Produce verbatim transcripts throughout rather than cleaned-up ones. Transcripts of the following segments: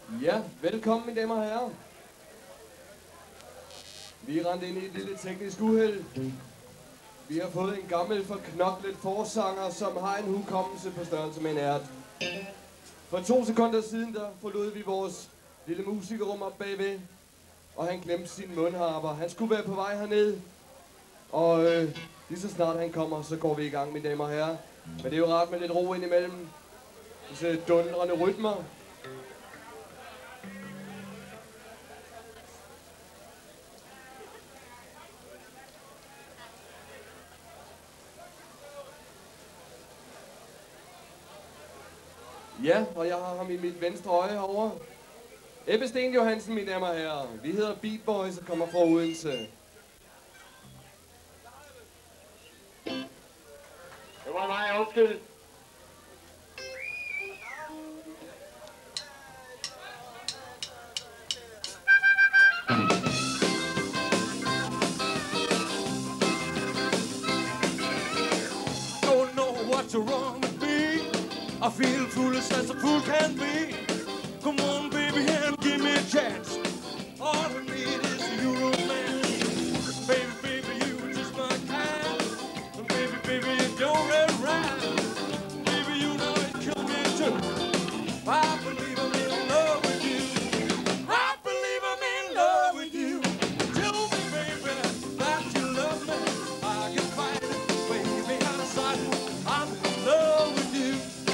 Ja, velkommen mine damer og herrer. Vi er rendt ind i et lille teknisk uheld. Vi har fået en gammel forknoklet forsanger, som har en hukommelse på størrelse med en ært. For to sekunder siden, der forlod vi vores lille musikerrum op bagved, og han glemte sin mundharper. Han skulle være på vej herned, og øh, lige så snart han kommer, så går vi i gang, mine damer og herrer. Men det er jo rart med lidt ro indimellem disse dundrende rytmer. Ja, og jeg har ham i mit venstre øje herovre. Ebbe Sten Johansen, mine damer og herrer. Vi hedder Beat Boys og kommer fra Odense. Det var mig, undskyld. Don't know what's wrong with me. I feel foolish as a fool can be. Come on, baby, and give me a chance. All I need is a Euro man. Baby, baby, you just my kind. And baby, baby, you don't run around. Baby, you know it killed me too. I believe I'm in love with you. I believe I'm in love with you. Tell me, baby, that you love me. I can fight it, baby, outside it. I'm in love with you.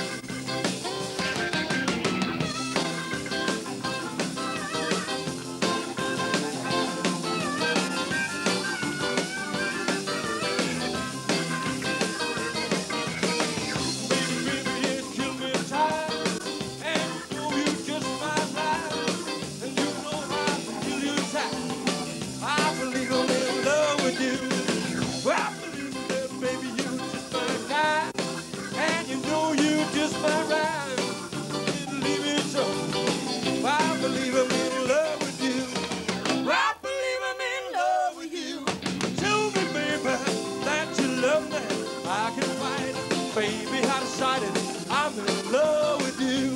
Baby, I decided I'm in love with you.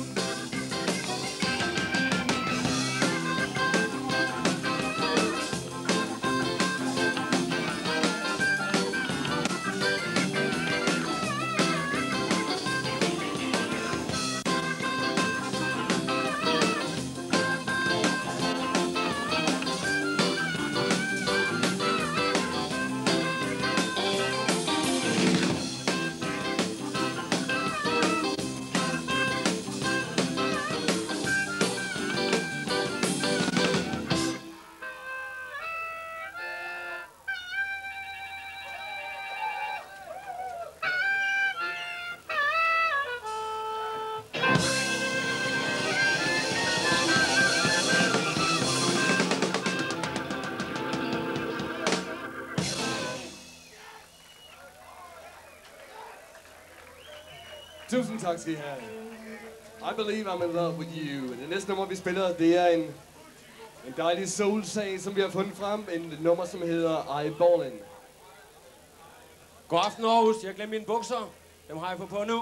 Tusind tak skal I have. I Believe I'm in Love with You. Det næste nummer, vi spiller, det er en, en dejlig soul-sag, som vi har fundet frem. En nummer, som hedder I Ballin'. God aften, Aarhus. Jeg glemte mine bukser. Dem har jeg fået på nu.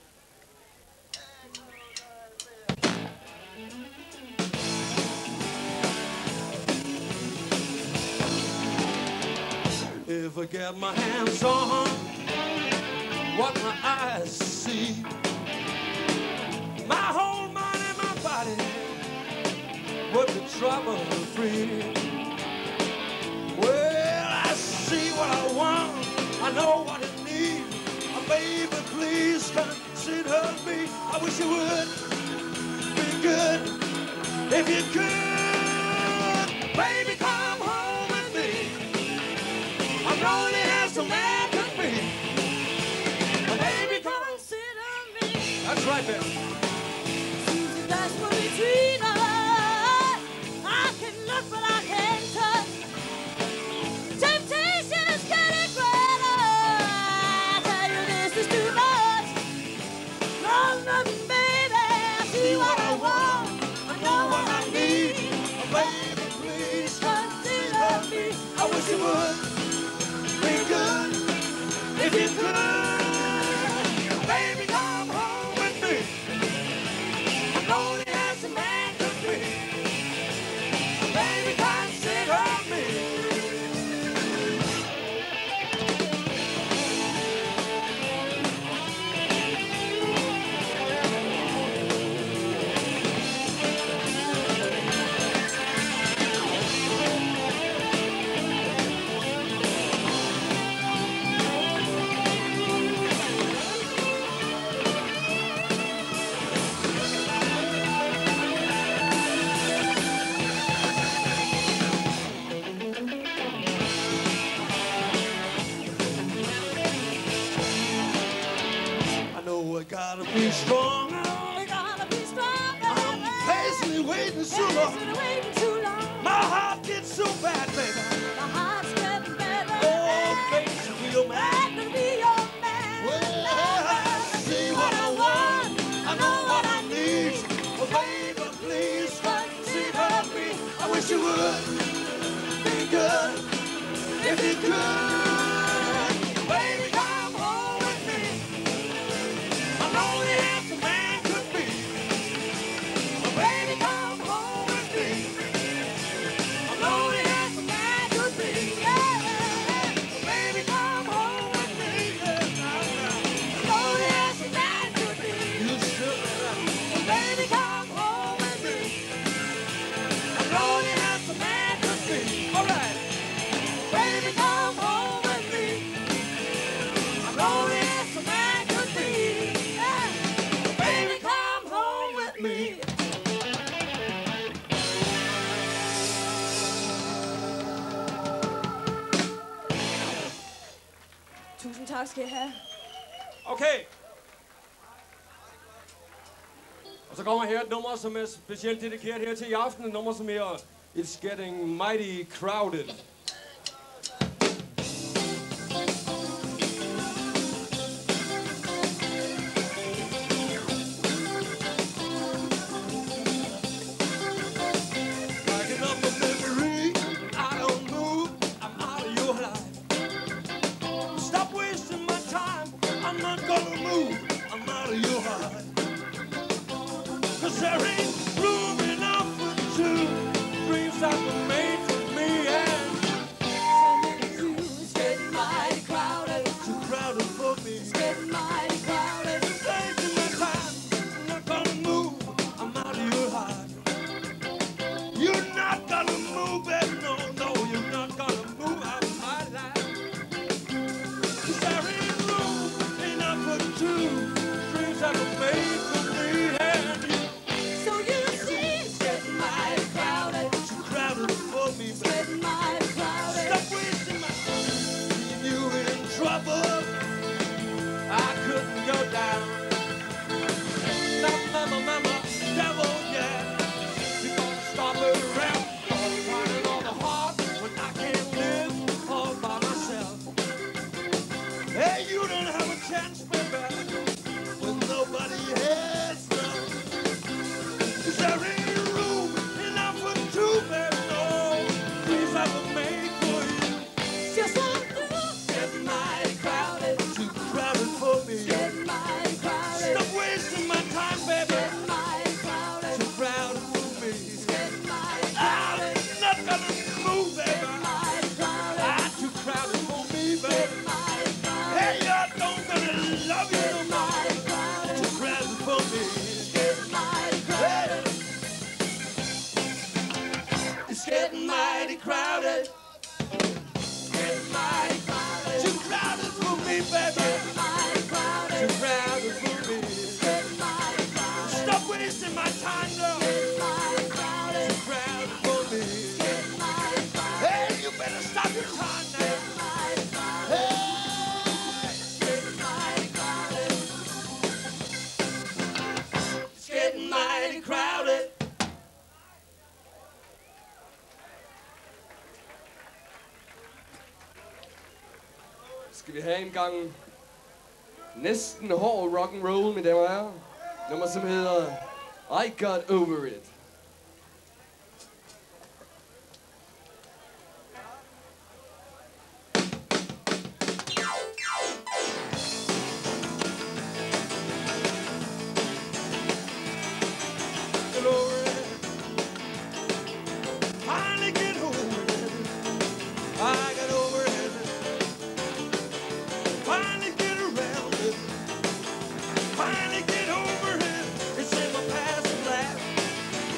If I get my hands on what my eyes see, my whole mind and my body would be trouble-free. Well, I see what I want, I know what I need. Oh, baby, please consider me. I wish you would be good if you could. Baby, come home with me. I'm lonely as a man can be. Baby, consider me. That's right there. That's what between us. I can look, but I can't touch. Temptation is getting greater. I tell you this is too much. Long nothing, baby. I see what I want. I know what I need. Baby, please consider me. I wish you would be good if you could. Baby, come home with me. I'm lonely as a man could be. waiting so long. Been waiting too long. My heart gets so bad, baby. My heart's getting better. Oh, baby, to be your man. I can be your man. Well, see what I want. I know what I need. Oh, baby, please, see about me. I wish you would be good if you could. Baby, come home with me. I know the answer man could be. Oh, baby, come home with me. I know the answer man could be. Yeah. Baby, come home with me. Yeah. I know the answer man could be. You should. Baby, come home with me. I know the answer man could be. All right. Baby, come home with me. I know the answer man could be. Yeah. Baby, come home with me. Tusind tak skal I have. Okay. Og så kommer her et nummer, som er specielt dedikeret her til i aften. Et nummer, som her It's Getting Mighty Crowded. Packing up a memory, I don't move, I'm out of your life. Stop wasting my time, I'm not gonna move, I'm out of your life. Cause there ain't room enough for two dreams that were made for me and It's getting mighty crowded. too crowded for me. It's getting mighty crowded. Wasting my time, I'm not gonna move, I'm out of your life. You're not gonna move, baby, no, no, you're not gonna move out of my life. Cause there ain't room enough for two dreams that were made for me and you. So you see, it's getting mighty crowded. Too crowded for me, It's baby. getting mighty crowded. Stop wasting my time. Leave you in trouble. I couldn't go down. Stop, mama, mama, devil, yeah. You're gonna stop it around. Gonna find it on the heart when I can't live all by myself. Hey, you don't have a chance, baby, when nobody has none. 'Cause there ain't room enough for two, baby, no. Dreams I were made for you. Just like you. Getting mighty crowded, too crowded for me. Getting mighty crowded. Stop wasting my time, baby. Getting mighty crowded. Too crowded for me. Getting mighty I'm crowded. not gonna move, baby. Mighty crowded. I'm too crowded for me, baby. Mighty crowded. Hey, I don't gonna love you no more. Mighty crowded. Too crowded for me. Getting mighty crowded. It's getting mighty crowded. Getting mighty crowded. Too crowded for me, baby. Mighty crowded. Too crowded for me. Getting mighty crowded. Stop wasting my time, girl. Getting mighty crowded. Too crowded for me. Getting mighty crowded. Hey, you better stop your time now. Mighty crowded. Hey! Getting mighty crowded. It's getting mighty crowded. Skal vi have en gang næsten hård rock and roll, mine damer og herrer. Nummer som hedder I Got Over It. Get over it. Finally get over it. I got over it. Finally get around it. Finally get over it. It's in my past life.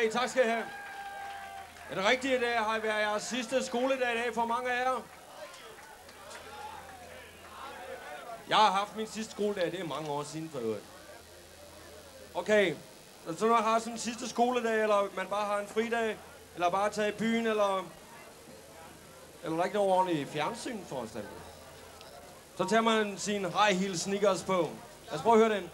Okay, tak skal I have. Er det rigtigt, at det har været jeres sidste skoledag i dag for mange af jer? Jeg har haft min sidste skoledag, det er mange år siden for øvrigt. Okay, så når man har sådan en sidste skoledag, eller man bare har en fridag, eller bare tager i byen, eller... Eller der er ikke noget ordentligt fjernsyn foranstaltet. Så tager man sin high heel sneakers på. Lad os prøve at høre den.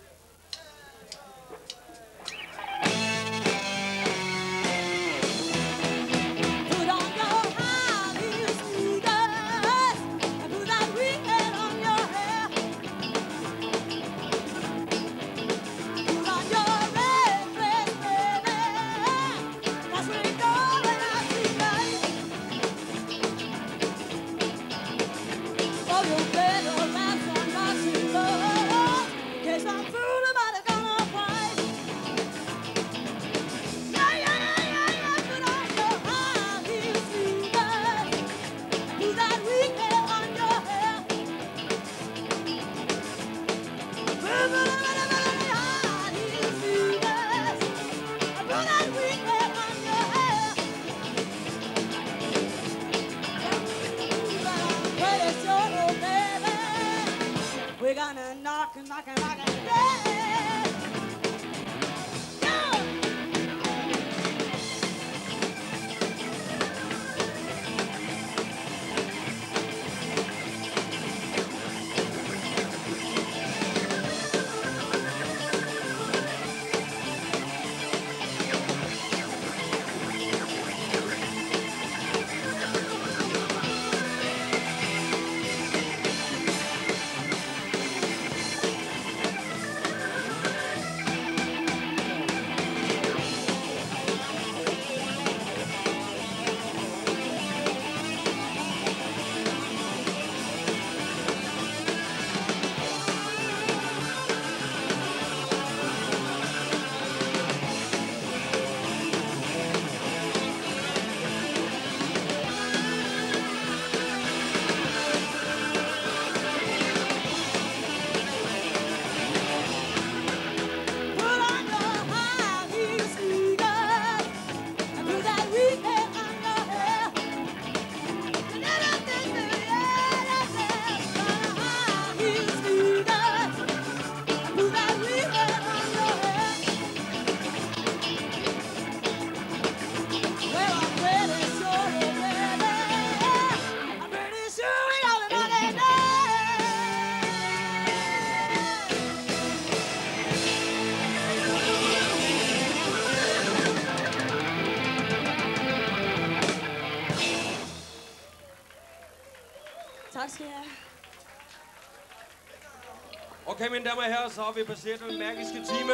We're gonna knock and knock and knock and yeah. Tak skal jeg have. Okay, mine damer og herrer, så har vi passeret den magiske time.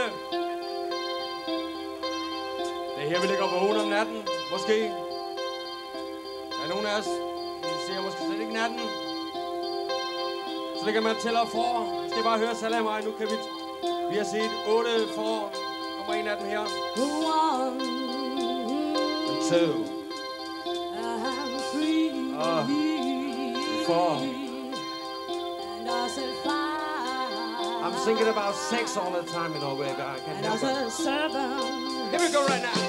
Det er her, vi ligger vågen om natten, måske. Der er nogen af os, vi ser måske slet ikke natten. Så ligger man og tæller for. Skal I bare høre Salam mig. Nu kan vi... Vi har set otte for. Nummer en af dem her. One, And two. I'm free. Uh, four. And I said five. I'm thinking about sex all the time, you know, baby. I can't And I help it. said seven. Here we go right now.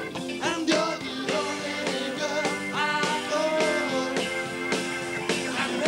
And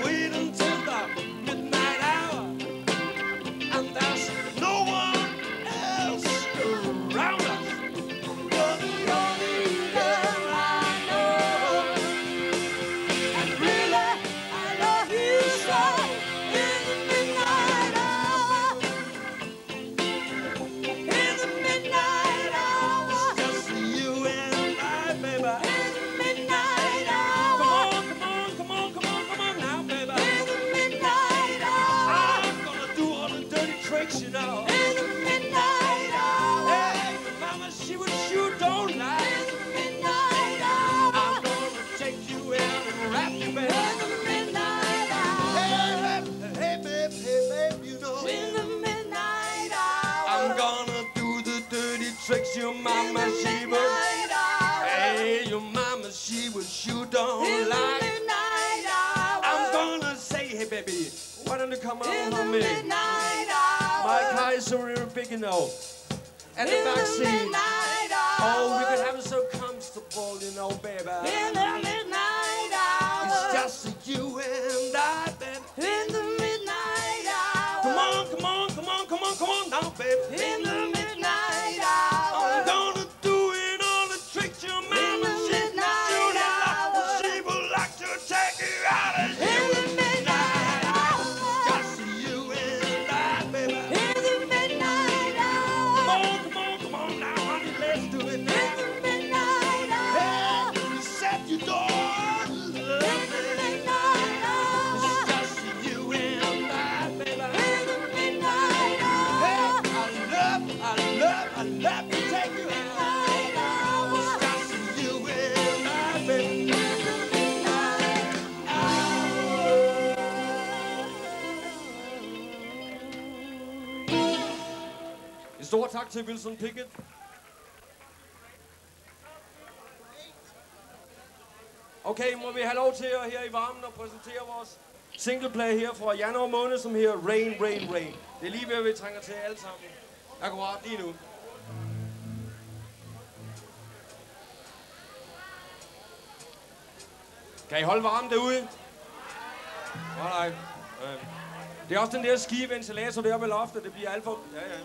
wait until the midnight hour, and there's no one else around us. You're the only girl I know, and really I love you so. In the midnight hour, in the midnight hour, it's just you and I, baby. In the midnight hour, come on, come on, come on, come on, come on now, baby. In the midnight hour, I'm gonna do all the dirty tricks, you know. In the midnight hour, hey, mama, she would sure don't lie. In the midnight hour, I'm gonna take you out and wrap you, baby. In the midnight hour, hey, babe, hey, babe, hey, babe, you know. In the midnight hour, I'm gonna do the dirty tricks your mama, she would. Hey, your mama, she would sure don't In the lie. midnight hour, I'm gonna say, hey, baby, why don't you come in on the with me? midnight hour, My car is so real big, you know. And the in back the seat. midnight hour, Oh, we could have it so comfortable, you know, baby. in the midnight hour, It's just you and I, baby. in the midnight hour, Come on, come on, come on, come on, come on now, baby. in the midnight I'm hour, gonna do it all the tricks your mama, the she midnight should have. hour. She would like to take you out of in here. the midnight hour, Just you and I, baby. in the midnight Come hour, on, come on, come on now, honey, let's do it in now. the midnight hour, Hey, you said you don't love in the me. midnight hour, It's just you and I, baby. in the midnight Hey, hour, I love, I love, I love to take you out. midnight hour, It's just you and I, baby. in the midnight En stor tak til Wilson Pickett. Okay, må vi have lov til at her i varmen og præsentere vores singleplay her fra januar måned, som her Rain, Rain, Rain. Det er lige ved, at vi trænger til alle sammen. Akkurat lige nu. Kan I holde varmen derude? Nej, nej. Øh. Det er også den der skide ventilator deroppe i loftet. Det bliver alt for... Ja, ja.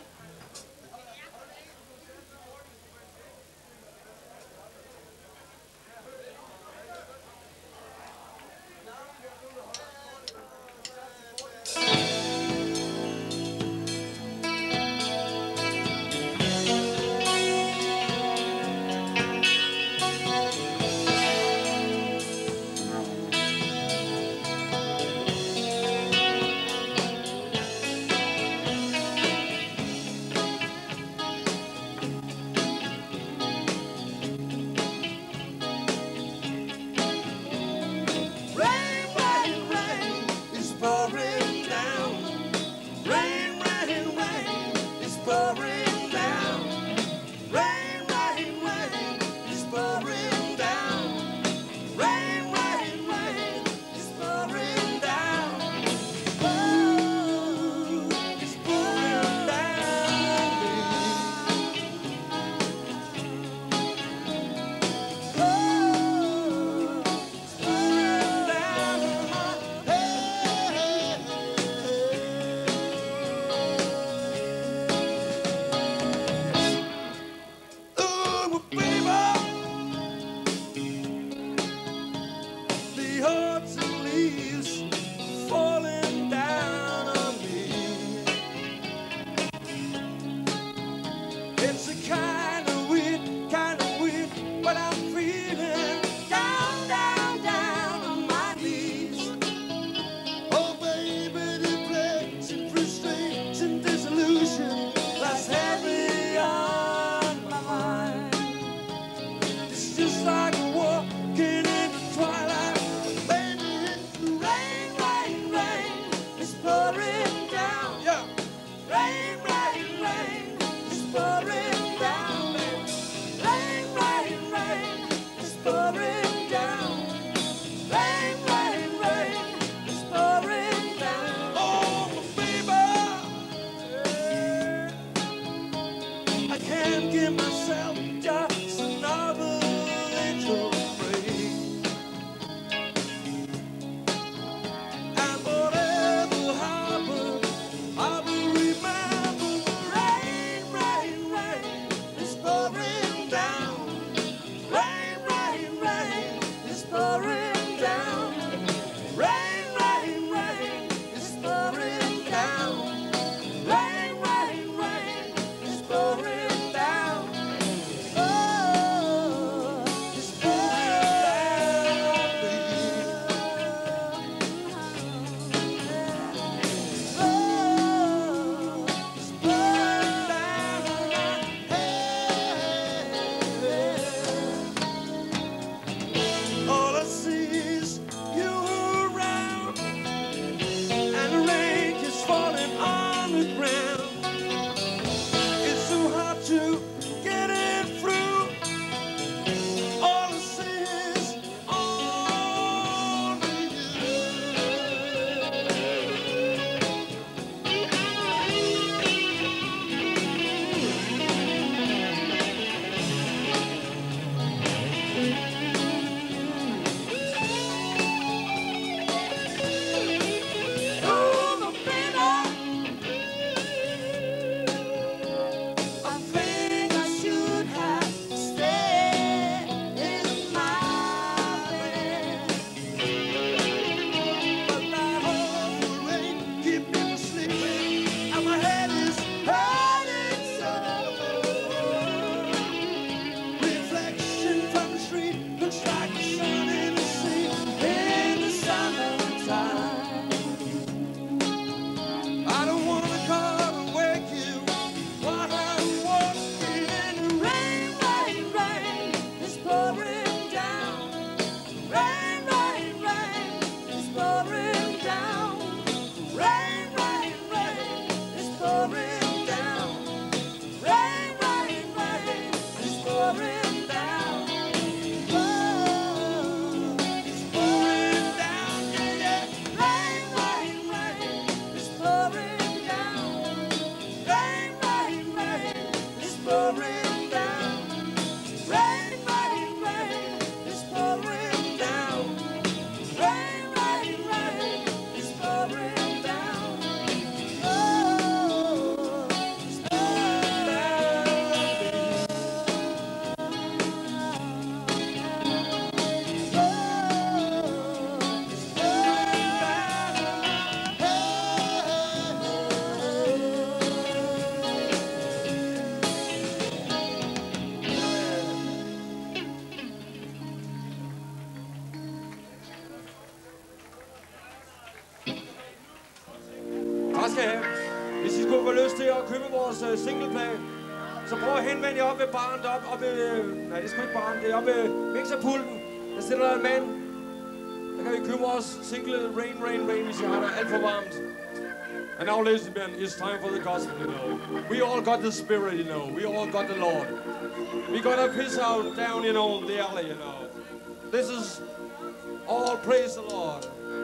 Tak skal I have. Hvis I skulle få lyst til at købe vores uh, singleplade, så prøv at henvende jer op ved baren deroppe. Op ved, øh, nej, det er sgu ikke baren. Det er oppe ved mixerpulten. Der sidder der en mand. Der kan vi købe vores single Rain, Rain, Rain, hvis I har det alt for varmt. And now, ladies and gentlemen, it's time for the gospel, you know. We all got the spirit, you know. We all got the Lord. We gotta piss out down, you know, the alley, you know. This is all praise the Lord.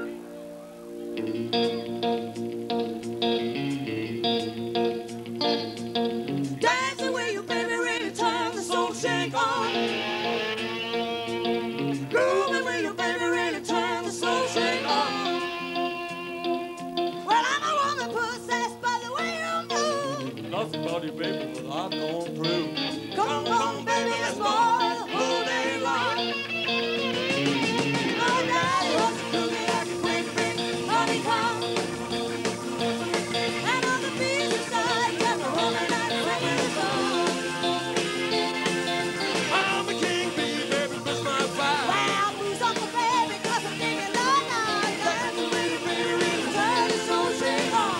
Dancing with you, baby, really turn the soul shake on. Grooving with you, baby, really turn the soul shake on. Well, I'm a woman possessed by the way you move. Nothing about you, baby, but I'm going through. Come on, come on, baby, let's ball the whole day long. My daddy was a cookie like a quick, quick honeycomb. And on the beach side, kept a woman and singing a song. I'm a king bee, baby, that's my vibe. Well, booze up the baby, cause I'm digging all night. Dancing with you, baby, really turn the soul shake on.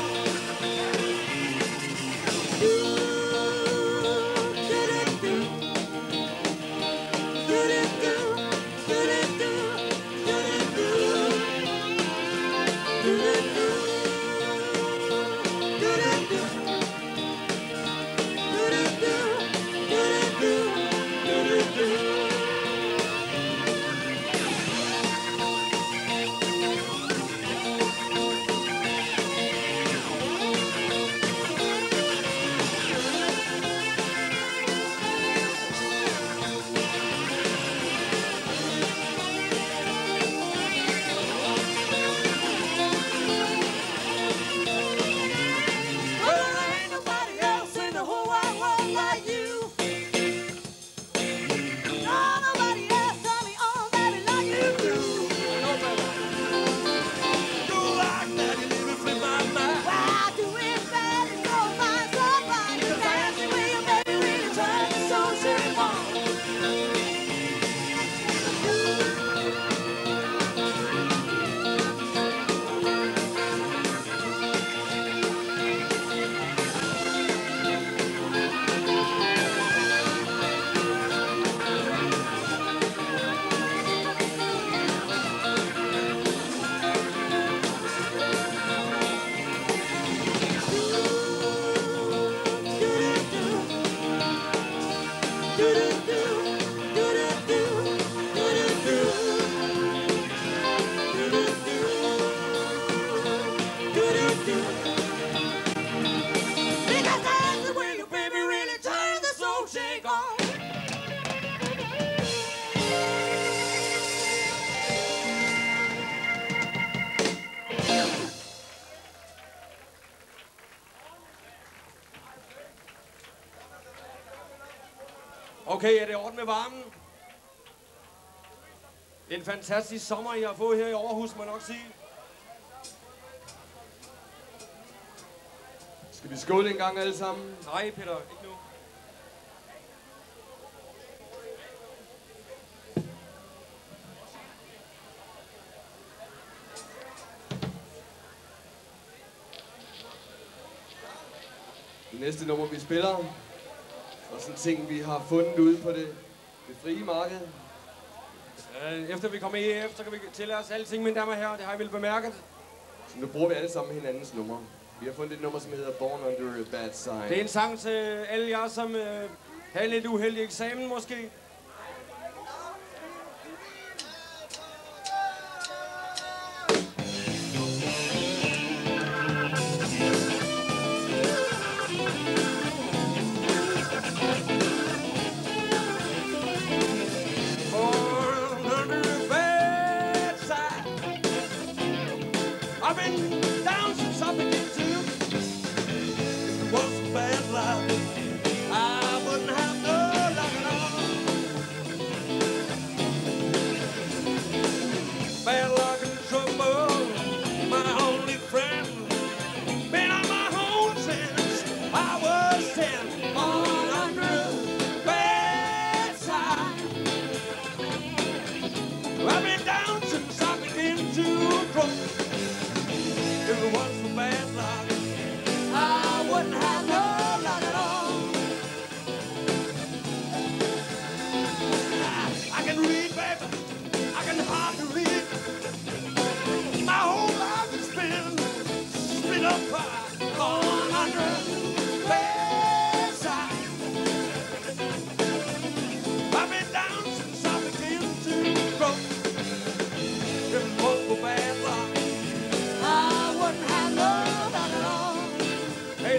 Okay, er det orden med varmen? Det er en fantastisk sommer, I har fået her i Aarhus, må jeg nok sige. Skal vi skåle en gang alle sammen? Nej, Peter, ikke nu. Det næste nummer, vi spiller, og sådan ting, vi har fundet ude på det, det frie marked. Efter vi kommer i E F, så kan vi tillade os alting, mine damer og herrer. Det har I vel bemærket. Så nu bruger vi alle sammen hinandens nummer. Vi har fundet et nummer, som hedder Born Under a Bad Sign. Det er en sang til alle jer, som øh, havde en lidt uheldig eksamen måske.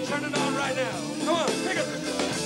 D J, turn it on right now. Come on, pick it.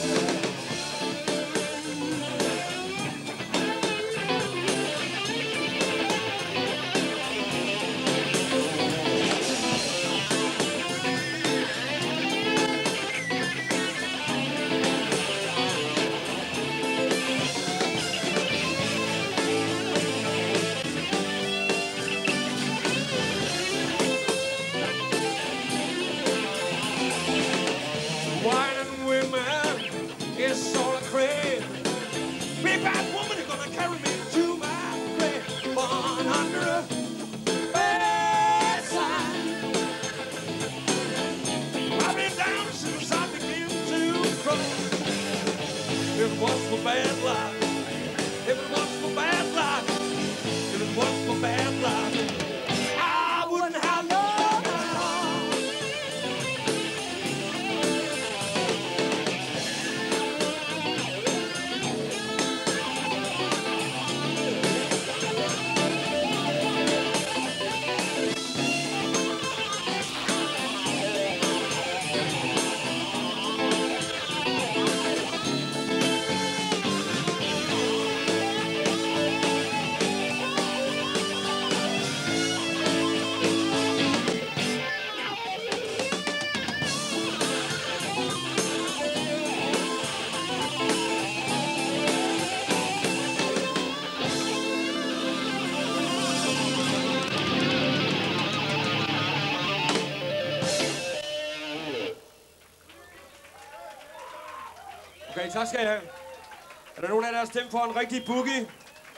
Okay, tak skal I have. Er der nogen af jer, der har stemt for en rigtig boogie?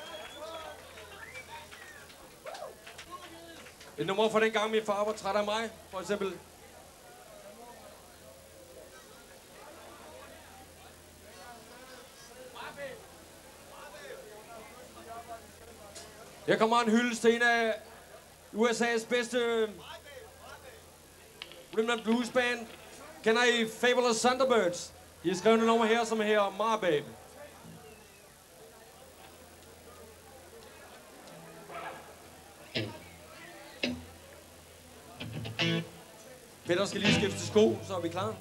Et nummer fra den gang, min far var træt af mig, for eksempel. Her kommer en hyldest til en af U S A's bedste rhythm and blues band. Kender I Fabulous Thunderbirds? De har skrevet et nummer her, som her My Babe. Peter skal lige skifte sko, så er vi klar.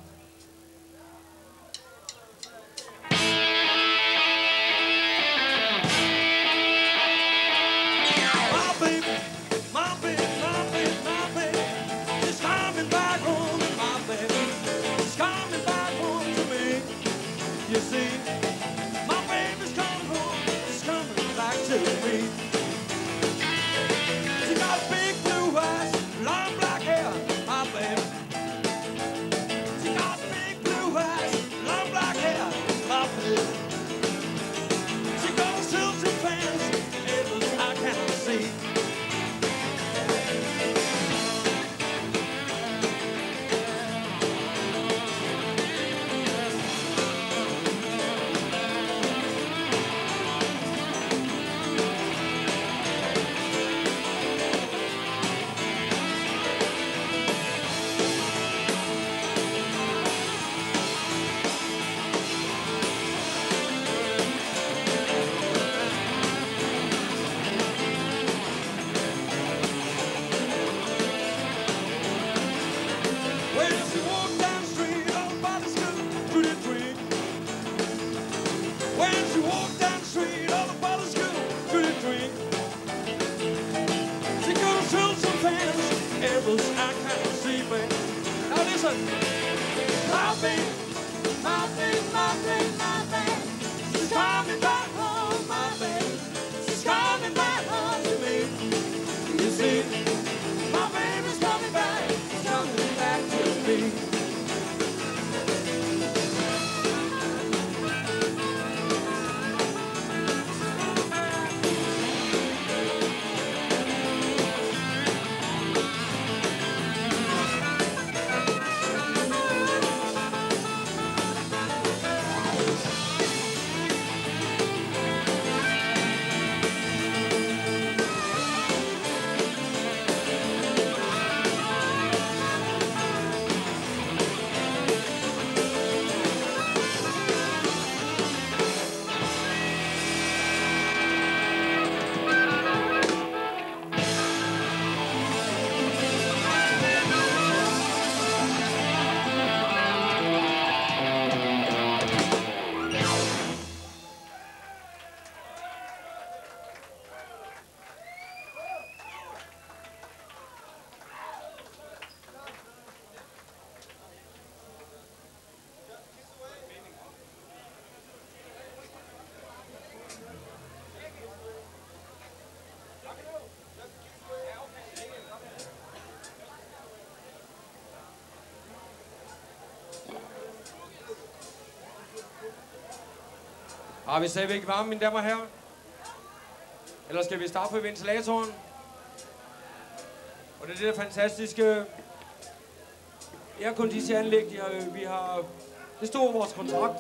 Har vi stadigvæk varme, mine damer og herrer? Eller skal vi starte på ventilatoren? Og det er det der fantastiske airconditionanlæg, de har, vi har... Det stod vores kontrakt.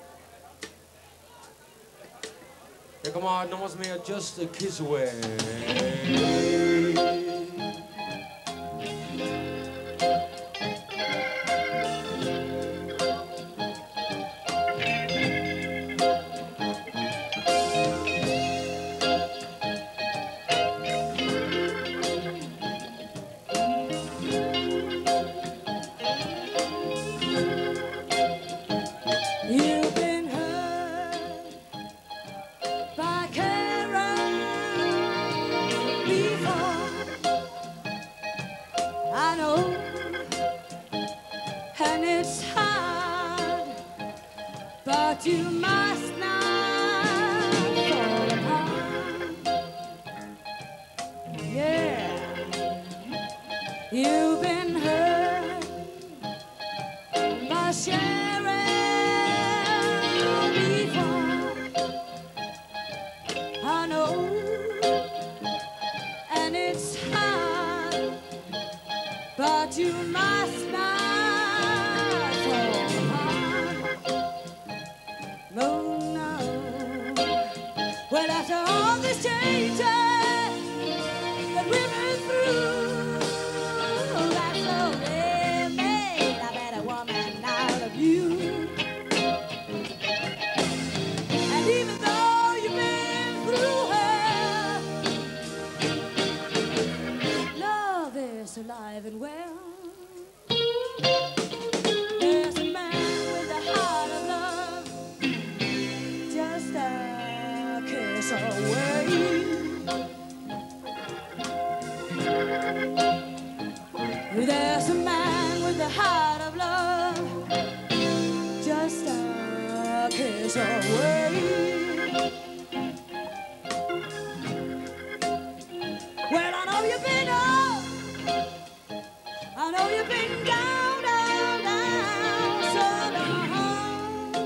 Der kommer et nummer som her, Just a Kiss Away. You must not fall apart. Yeah, you've been hurt by sharing before. I know, and it's hard, but you must not. No, no. Well, after all this changes that we've been through, that's all they made a better woman out of you. And even though you've been through hell, love is alive and well. There's a man with a heart of love, just a kiss away. There's a man with a heart of love, just a kiss away. Well, I know you've been up, I know you've been down, down, down, so down.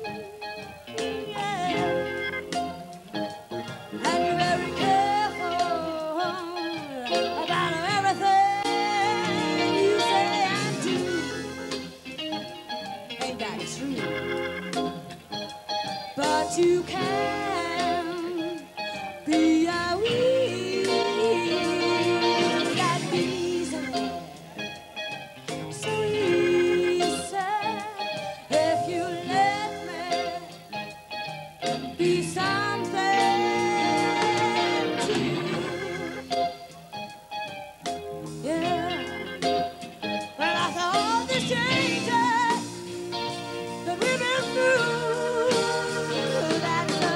And you're very careful about everything you say and do. Ain't that true? But you can be a weak that easily, so easy, if you let me be something to you. Yeah. Well, after all this changes that we've been through, that's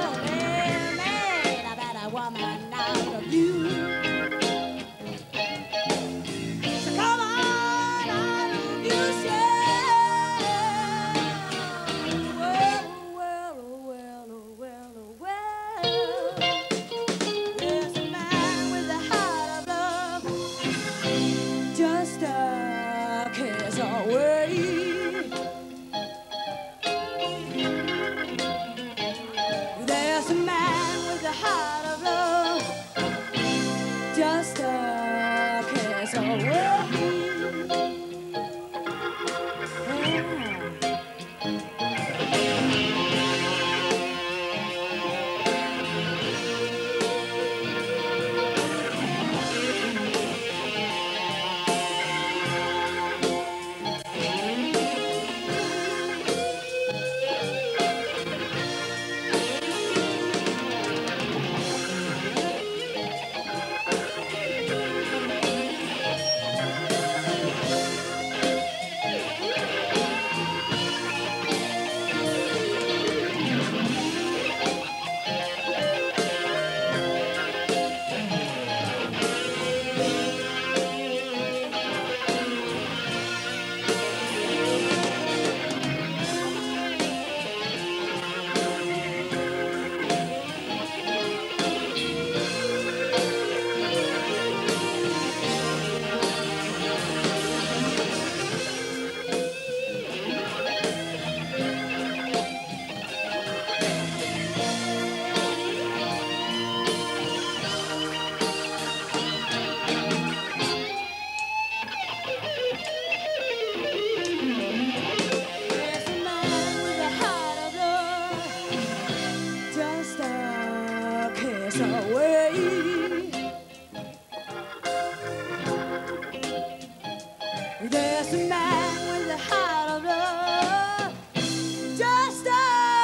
Just a man with a heart of love. Just a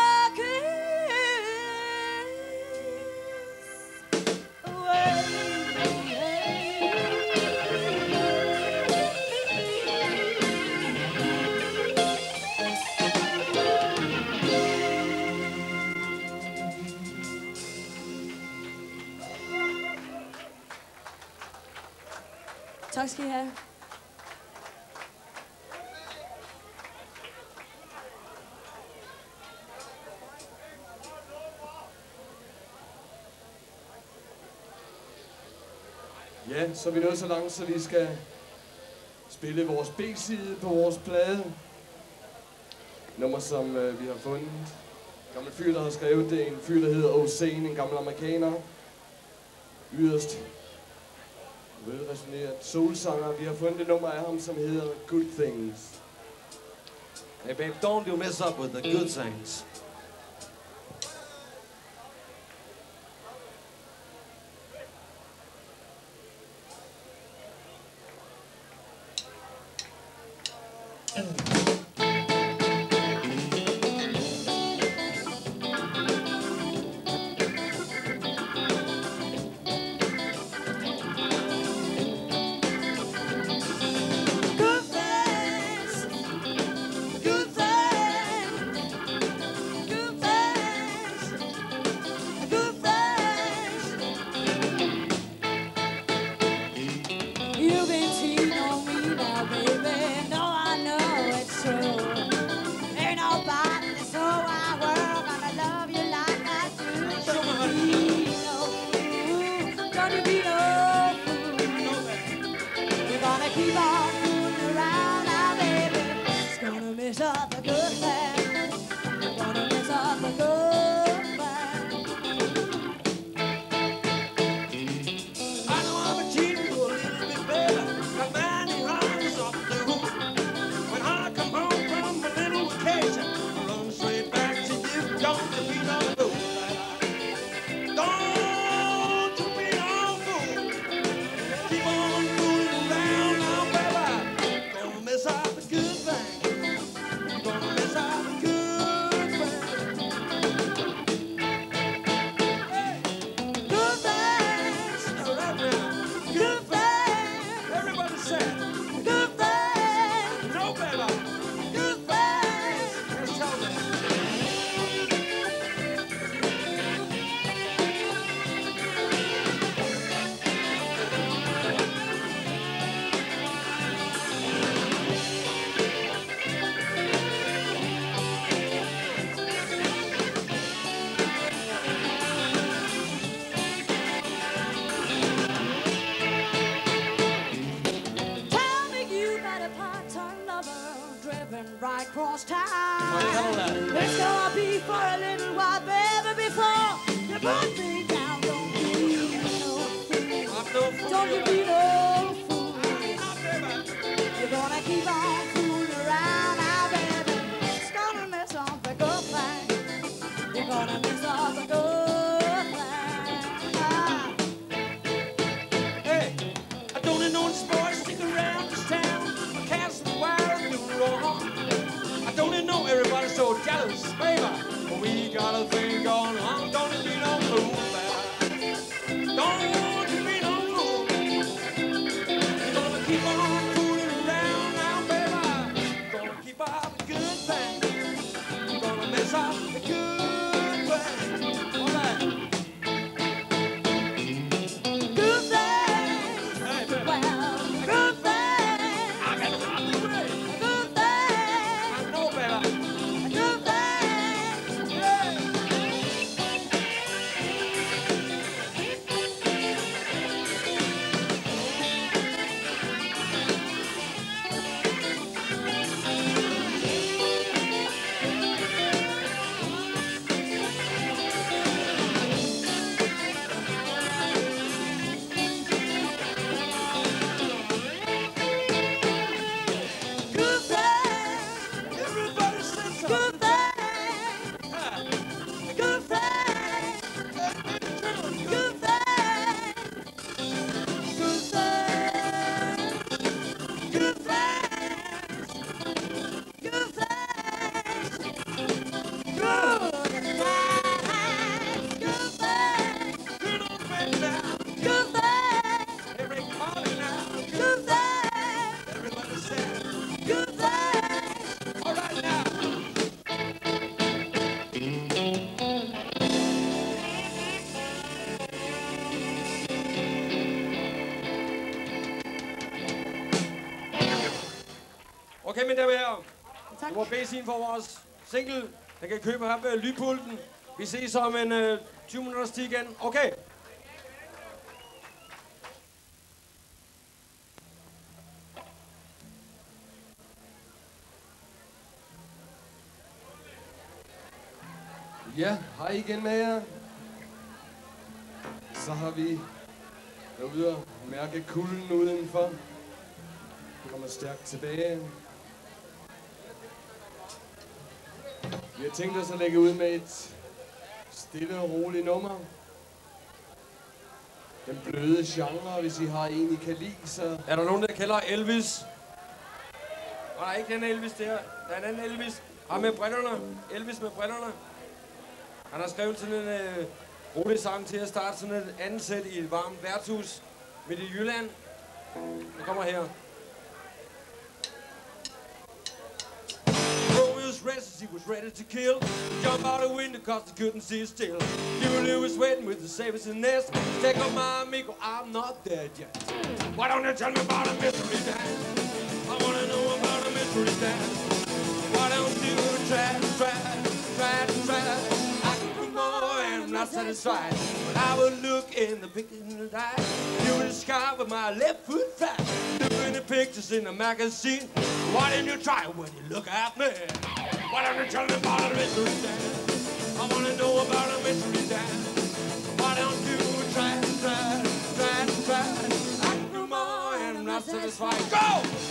kiss away. Tak skal I have. Ja, så er vi nået så langt, så vi skal spille vores B-side på vores plade. Nummer, som øh, vi har fundet. En gammel fyr, der har skrevet det. En fyr, der hedder O'Sane, en gammel amerikaner. Yderst velresoneret soulsanger. Vi har fundet et nummer af ham, som hedder Good Things. Hey babe, don't you mess up with the good things. Right cross town. It's gonna be for a little while, baby, before you put me down. Don't be no fool. Don't you be no fool. You're gonna keep on fooling around now, baby. It's gonna mess up the good thing. You're gonna mess up the good thing. Ah. Hey, I don't need no sports stick around this town. I can't see the wire and do wrong. I don't even know everybody's so jealous, baby. But we got a thing going on. Don't you be no fool, baby. Don't you be no fool. You're gonna keep on fooling around now, baby. Gonna keep up the good thing. You're gonna mess up the good thing. All right. Good thing. Hey, baby. Well, good thing. I got to hop away. Good thing. I know, baby. Good thing. Yeah. Okay, men der vil jeg. Tak. Du må bede sin for vores single. Den kan købe her ved lydpulten. Vi ses om en uh, tyve minutters tid igen. Okay. Ja, hej igen med jer. Så har vi været ude og mærke kulden udenfor. Vi kommer stærkt tilbage. Vi har tænkt os at lægge ud med et stille og roligt nummer. Den bløde genre, hvis I har en, I kan lide, så... Er der nogen, der kalder Elvis? Og der er ikke den Elvis der. Der er en anden Elvis. Ham med brillerne. Elvis med brillerne. Han har skrevet sådan en øh, rolig sang til at starte sådan et andet sæt i et varmt værtshus midt i Jylland. Det kommer her. Romeo's restless, he was ready to kill. Jump out the window cause he couldn't see still. Huey was waiting with the sabers in nest. Take on my amigo, I'm not dead yet. Why don't you tell me about a mystery dance? I wanna know about a mystery dance. Why don't you try, try, try, try? Not satisfied, but I would look in the big light. You in the sky with my left foot flat. Looking the pictures in the magazine. Why didn't you try when you look at me? Why don't you tell me about a mystery dance? I wanna know about a mystery dance. Why don't you try, try, try, try? I can do more and I'm not satisfied. Go!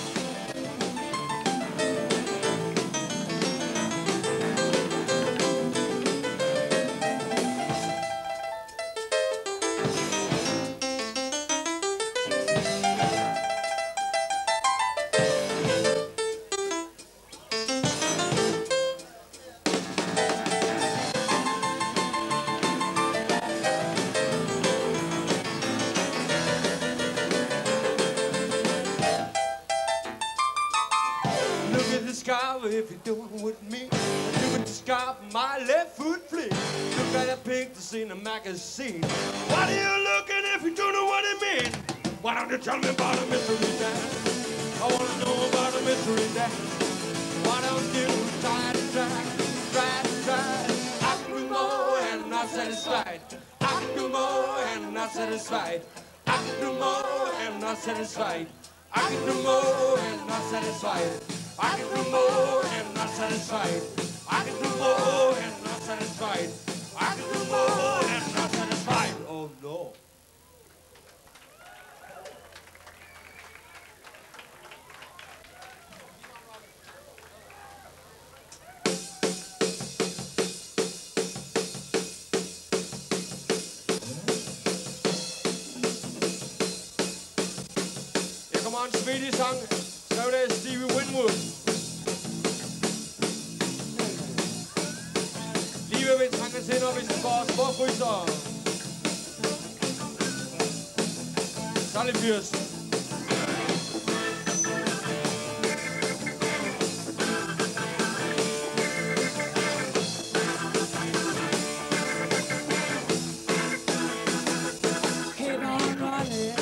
If you do it with me, do it to sky my left foot flick. Look at the pictures in the magazine. What are you looking if you don't know what it means? Why don't you tell me about a mystery dance? I wanna know about a mystery dance. Why don't you try to try, try to try? I can do more and I'm not satisfied. I can do more and I'm not satisfied. I can do more and I'm not satisfied. I can do more and I'm not satisfied. I can do more and not satisfied. I can do more and not satisfied. I can do more and not satisfied. Oh no. Her kommer en smidig sang. Skrevet af Stevie Winwood. Lige ved vi trænger til, når vi skal få os forfryser. Særlig fyrs. Keep on running.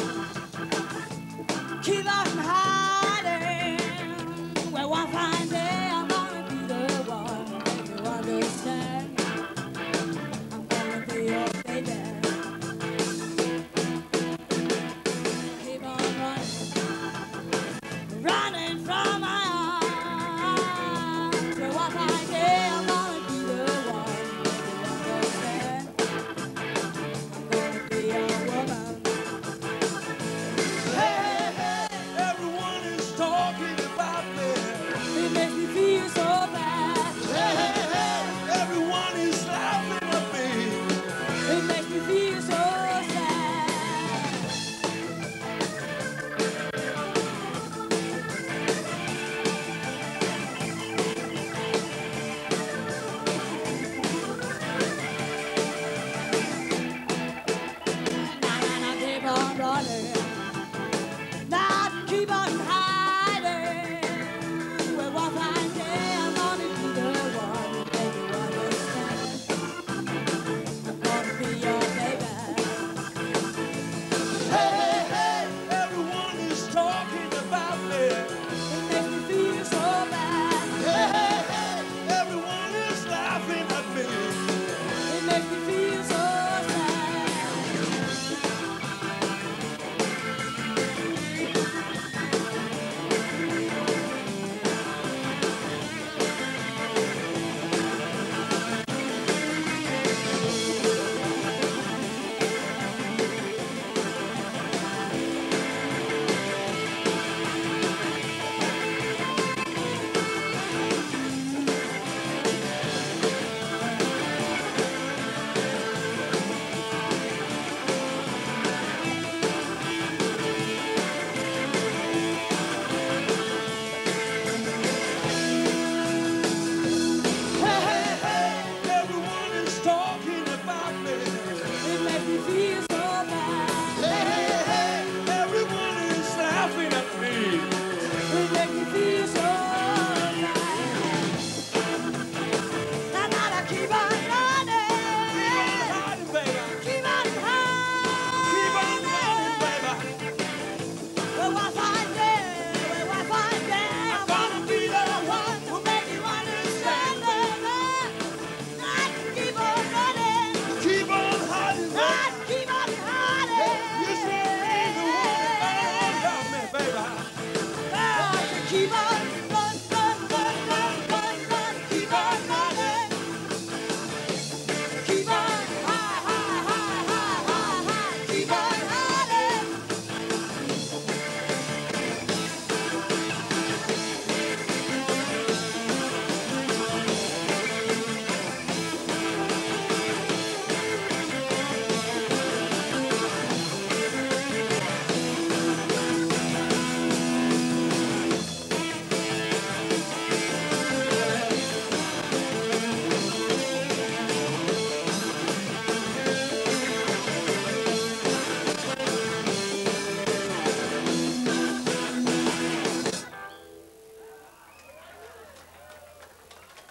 Keep on hiding. Well, one fine day I'm gonna be the one to make you understand. I'm gonna be your baby. Keep on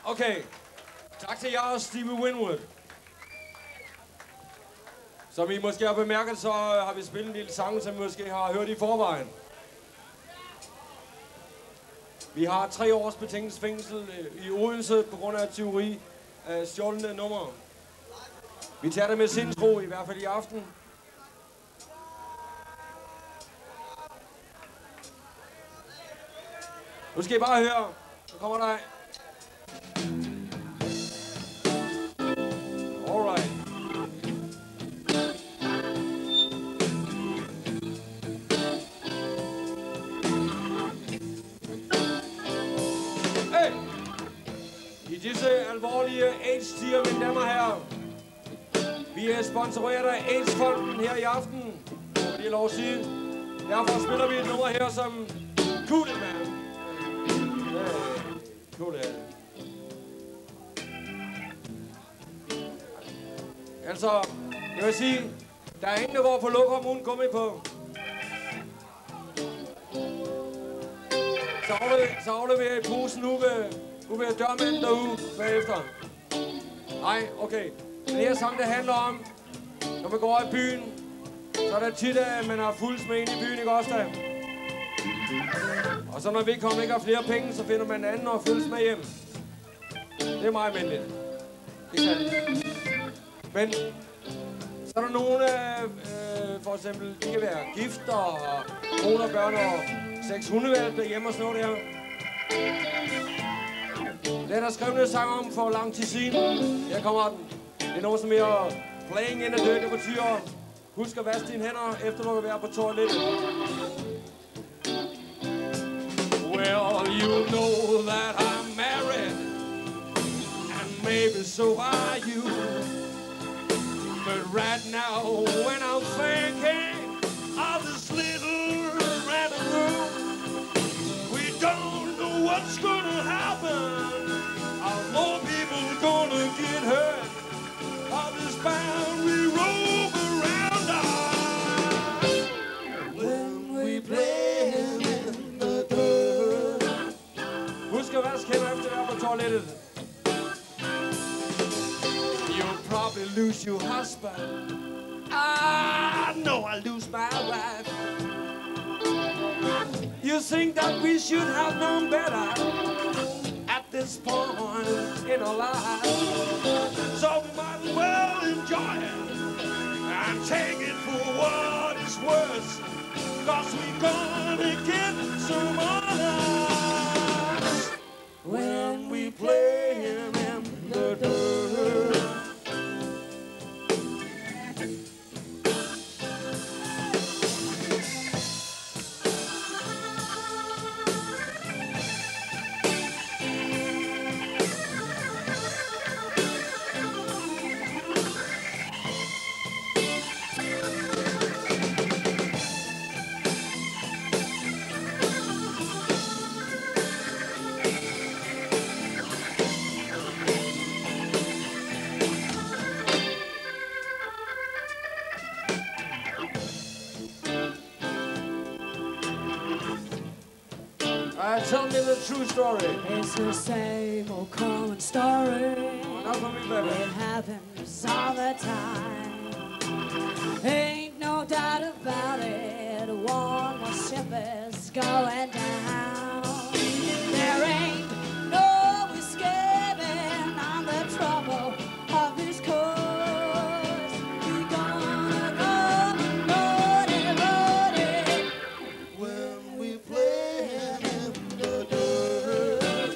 Okay. Tak til jer og Stevie Winwood. Som I måske har bemærket, så har vi spillet en lille sang, som I måske har hørt i forvejen. Vi har tre års betingelsesfængsel i Odense på grund af teori af stjålne numre. Vi tager det med sindsro, i hvert fald i aften. Nu skal I bare høre. Så kommer der. Alright. Hey! I disse alvorlige AIDS-tider, mine damer og herrer. Vi er sponsoreret af AIDS-fonden her i aften. Det er lov at sige. Derfor spiller vi et nummer her som Cool It Man. Hey, cool it. Altså, jeg vil sige, der er ingen, der går på lukker uden gummi på. Så afleverer, så afleverer I posen ude ved, ude ved dørmanden derude bagefter. Nej, okay. Den her sang, det handler om, når man går i byen, så er det tit, at man har fuld smag ind i byen, ikke også da? Og så når vi kommer ikke har flere penge, så finder man en anden og følges med hjem. Det er meget almindeligt. Det kan det. Men så er der nogle, øh, for eksempel, de kan være gift og kone og børn og seks hundevalgte hjemme og sådan noget der. Det er der skrevet en sang om for lang tid siden. Her kommer den. Det er noget som er playing in the dirt. Det betyder, husk at vaske dine hænder, efter du vil være på toilettet. Well, you know that I'm married, and maybe so are you. But right now, when I'm thinking of this little random room, we don't know what's gonna happen. Are more people gonna get hurt? Are this bound we roam around us when we play in the dirt? Husk at vaske hænder efter der på toilettet. You'll probably lose your husband. I know I'll lose my wife. You think that we should have known better at this point in our lives, so we might as well enjoy it and take it for what it's worth, cause we're gonna get some others when we play him in the dirt. Uh, tell me the true story. It's the same old common story. Now for me, baby. It happens all the time. Ain't no doubt about it. One more ship is going down. There ain't no escaping on the trouble of this course. We gonna go road and road it when we play in the dirt.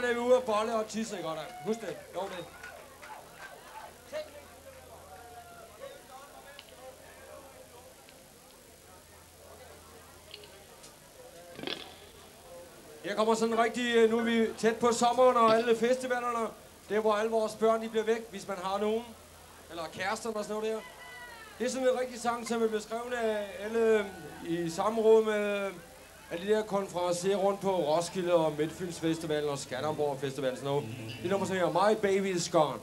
er vi ude og bolle og tisse, ikke godt? Husk det. Jo, det. Her kommer sådan rigtig, nu er vi tæt på sommeren og alle festivalerne. Det er, hvor alle vores børn de bliver væk, hvis man har nogen. Eller kærester og sådan noget der. Det er sådan en rigtig sang, som er beskrevet af alle i samråd med alle de der konferencer rundt på Roskilde og Midtfyns Festival og Skanderborg Festival og sådan noget. Det er nummer, som hedder My Baby Is Gone.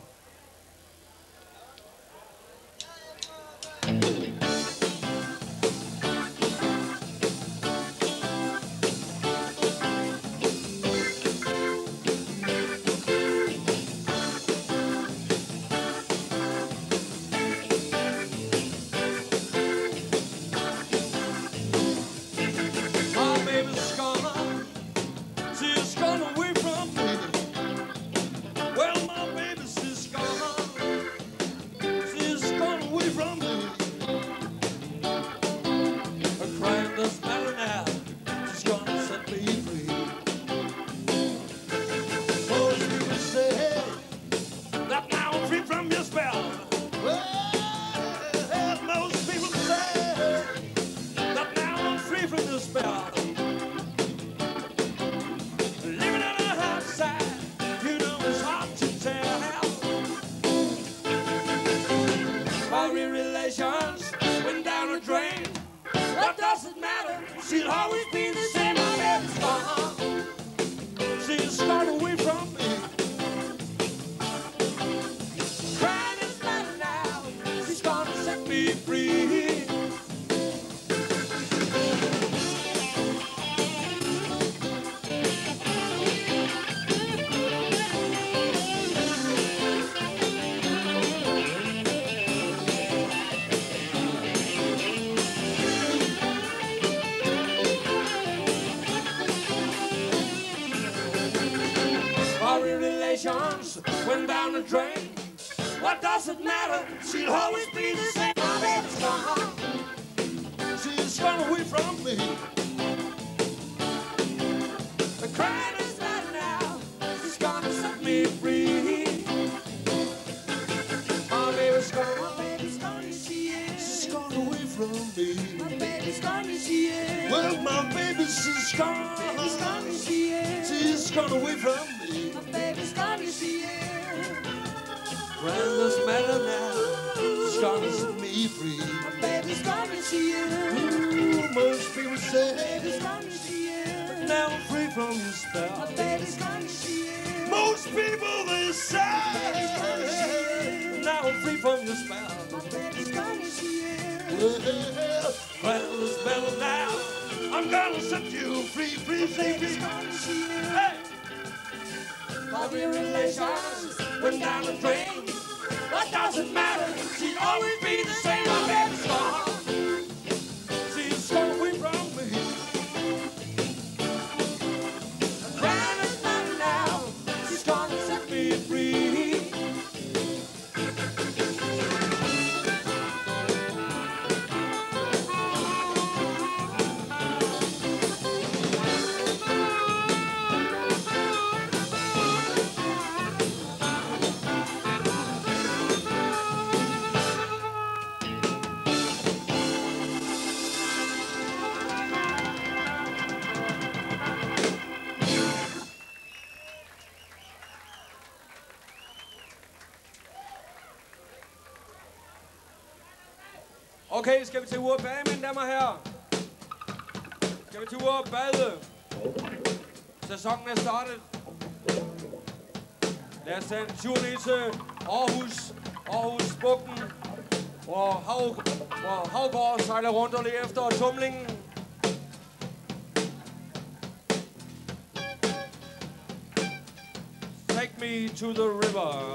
Went down the drain. What does it matter? She'll always be the same. My baby's gone. She's gone away from me. The crying is loud now. She's gonna set me free. My baby's gone. My baby's gone. She is. She's gone away from me. My baby's gone. She is. Well, my baby's she's gone. Baby's gone. She is. She's gone away from me. My baby's gone. She is. Well, doesn't matter now. She's gonna set me free. My baby's gone and she is. Ooh, most people say. My baby's gone and she is. But now I'm free from your spell. My baby's gone and she is. Most people they say. My baby's gone and she is. But now I'm free from your spell. My baby's gone and she is. Well, well, doesn't matter now. I'm gonna set you free, free, free, free. Hey! All your relations went down the drain. What does it matter? She'll always be the same. My baby's gone. She's gone away from me. I'm crying is not now. She's gonna set me free. Okay, skal vi til ude og bade, mine damer og herrer? Skal vi til ude og bade? Sæsonen er startet. Lad os tage en tur ned til Aarhus, Aarhus-bugten, hvor, Hav, hvor Havgård sejler rundt og lige efter tumlingen. Take me to the river.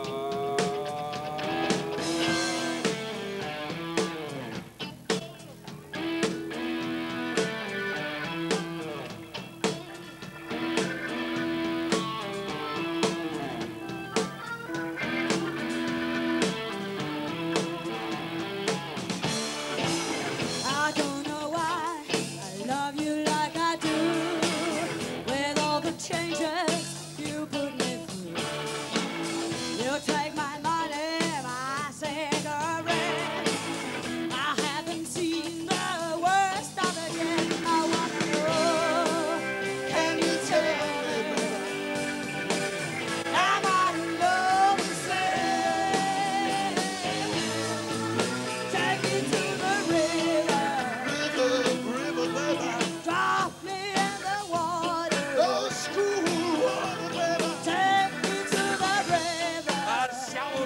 Changes you put me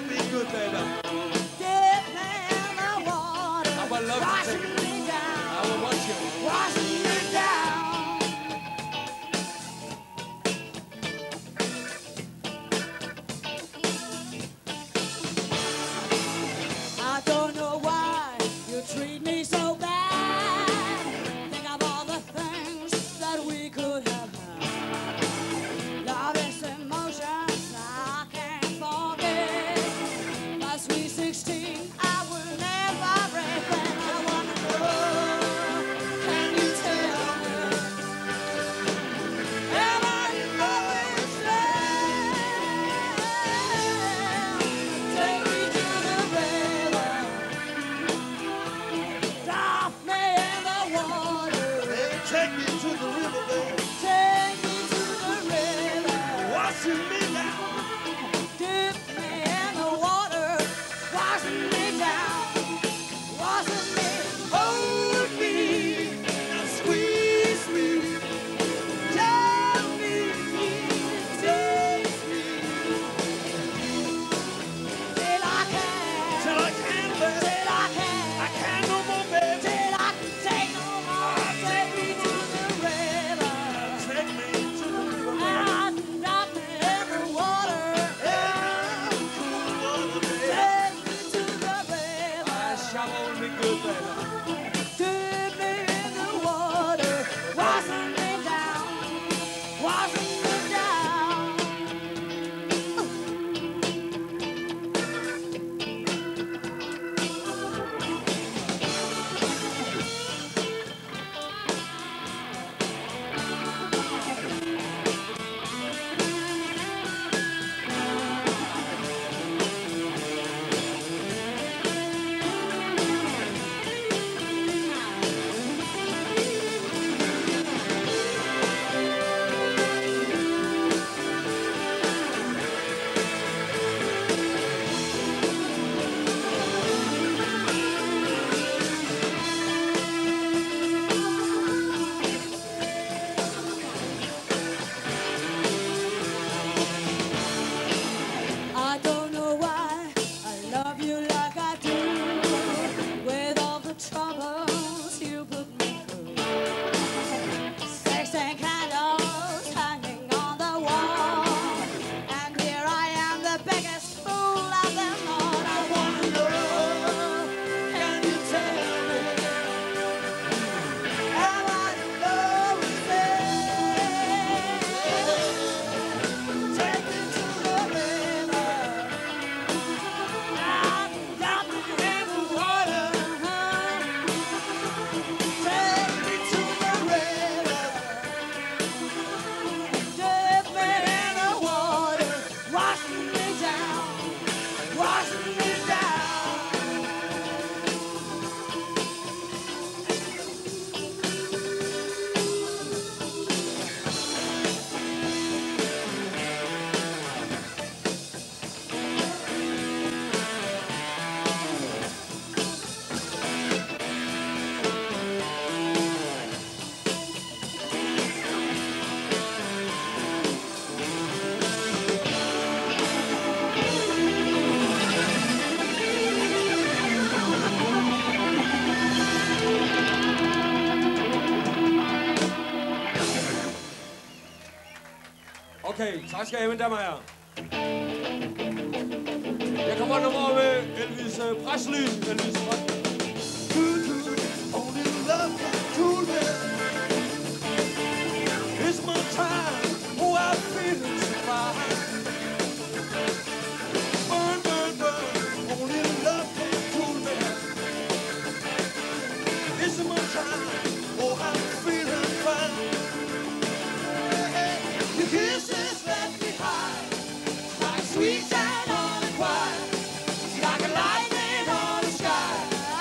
gonna be good, baby. Dip me in the water, I would love to washing take it. me down, I will watch you. washing me down. I don't know why you treat me so bad. Think of all the things that we could have had. Love is emotions I can't forget. My sweet sixteen, I will never regret. I wanna know, can you tell me? Am I in love with you? Take me to the river. Drop me in the water. Hey, take me to the river, baby. Take me to the river. Washing me down. Dip me in the water. Washing me down. Washing me. Hold me and squeeze me. Tell me. Tease me. Till I can. Till I can, baby. Till I can. I can't no more, baby. Till I can take no more. Take me to the river. Take me to the river, baby. And drop me in the water. Cool water, baby. Take me to the river. I shall only good, baby. Dip me in the water. Washing me down. Washing me down. I don't know why I love you like I do. With all the troubles you put me through. Sixteen candles hanging on the wall. And here I am, the biggest fool of them all. I wanna know, can you tell me? Am I in love with you? Take me to the river. Drop me in the water. Take me to the river. Dip me in the water. Wash me down. Wash me down. Okay, tak skal I have, mine damer og herrer. Jeg kommer nummer med Elvis uh, Presley. Elvis Presley. Only love can cool me. It's my time. Oh, I feel so fine. Burn, burn, burn. Only love can cool me. It's my time. Oh, I'm feeling fine. Your kisses left me high, like sweet and on the choir, like a lightning on the sky.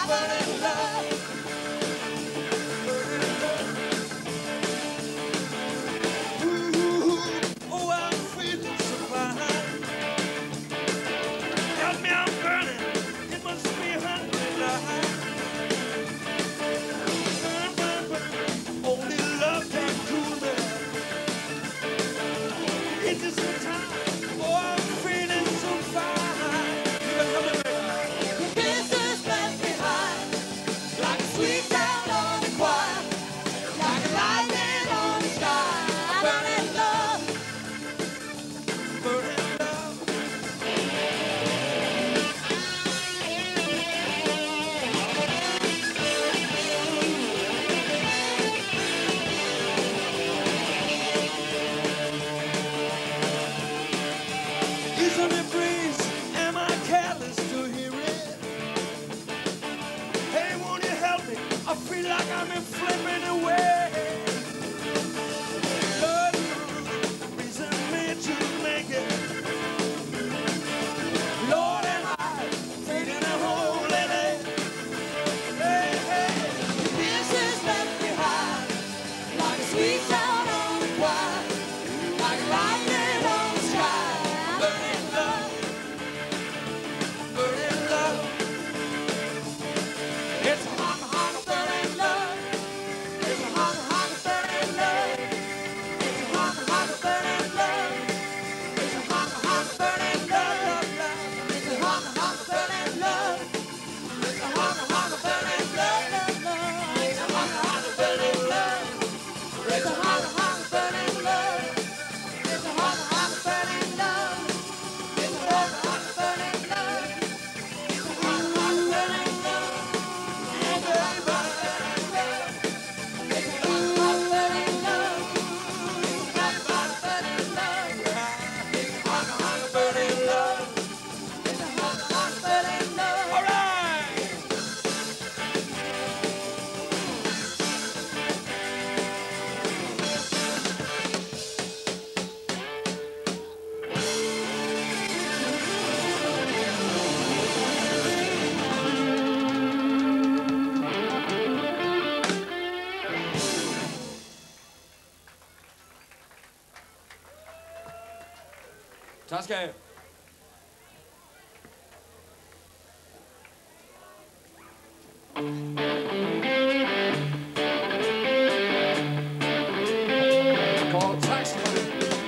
Tak skal jeg have. Godt, tak skal du have.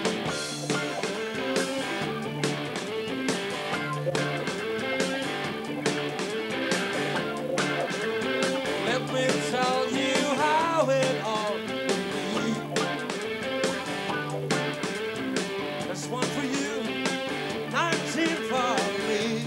Let me tell you how it all began. That's one for you, nineteen for me.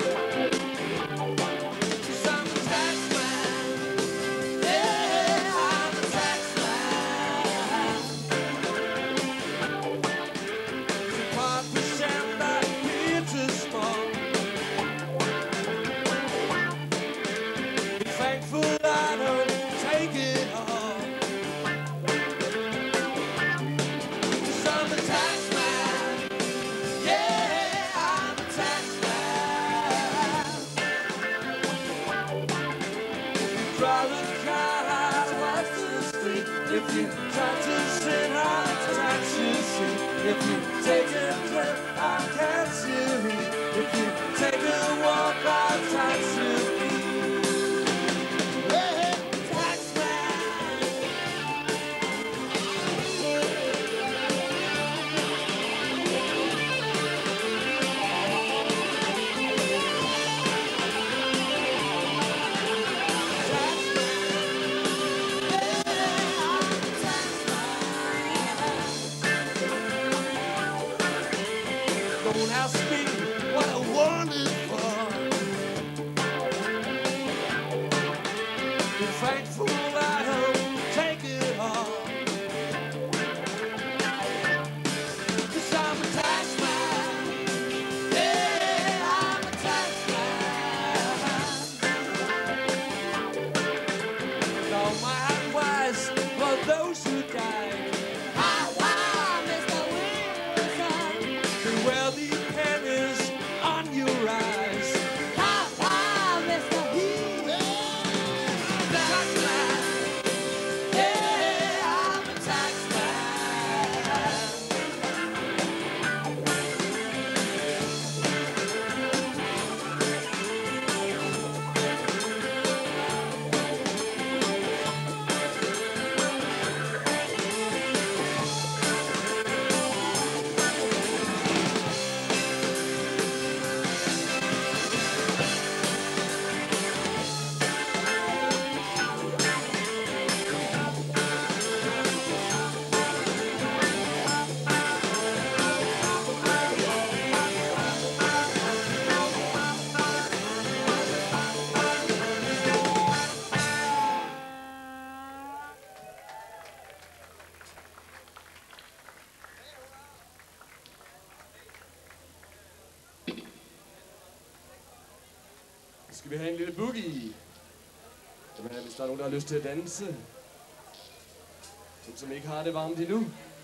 If you try to sing out taxes, if you take a trip, I can't see. If you take a walk, I'll tax you. Hey, taxman. Don't ask me what I wanted for. Be thankful that I'll take it all. 'Cause I'm a tax man. Yeah, I'm a tax man. Now my hand wise for those who died. Well, the pennies on your eyes. How, how, Mister Heath. Tax man. Yeah, I'm a tax man. Skal vi have en lille boogie? Jamen, hvis der er nogen, der har lyst til at danse. Dem, som ikke har det varmt endnu.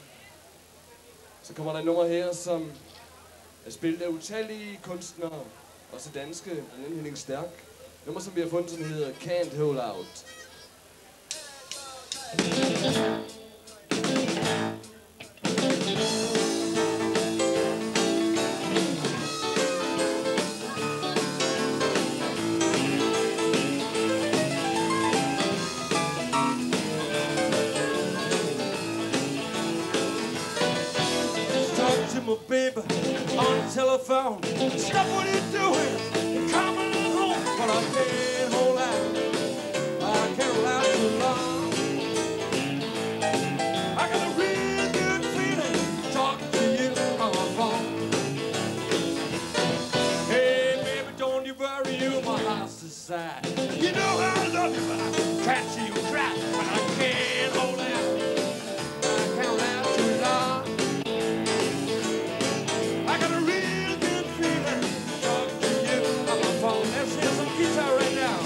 Så kommer der et nummer her, som er spillet af utallige kunstnere. Også danske, blandt andet Henning Stærk. Nummer, som vi har fundet, som hedder Can't Hold Out. My baby on the telephone. Stop what you're doing. You're coming home, but I can't hold out. I can't hold out too long. I got a real good feeling talking to you on the phone. Hey, baby, don't you worry, you my heart's aside. You know I love you, but I can't see you cry. But I can't hold out. I can't hold out too long. I got a real good feeling talking to you on my phone. Let's hear some guitar right now.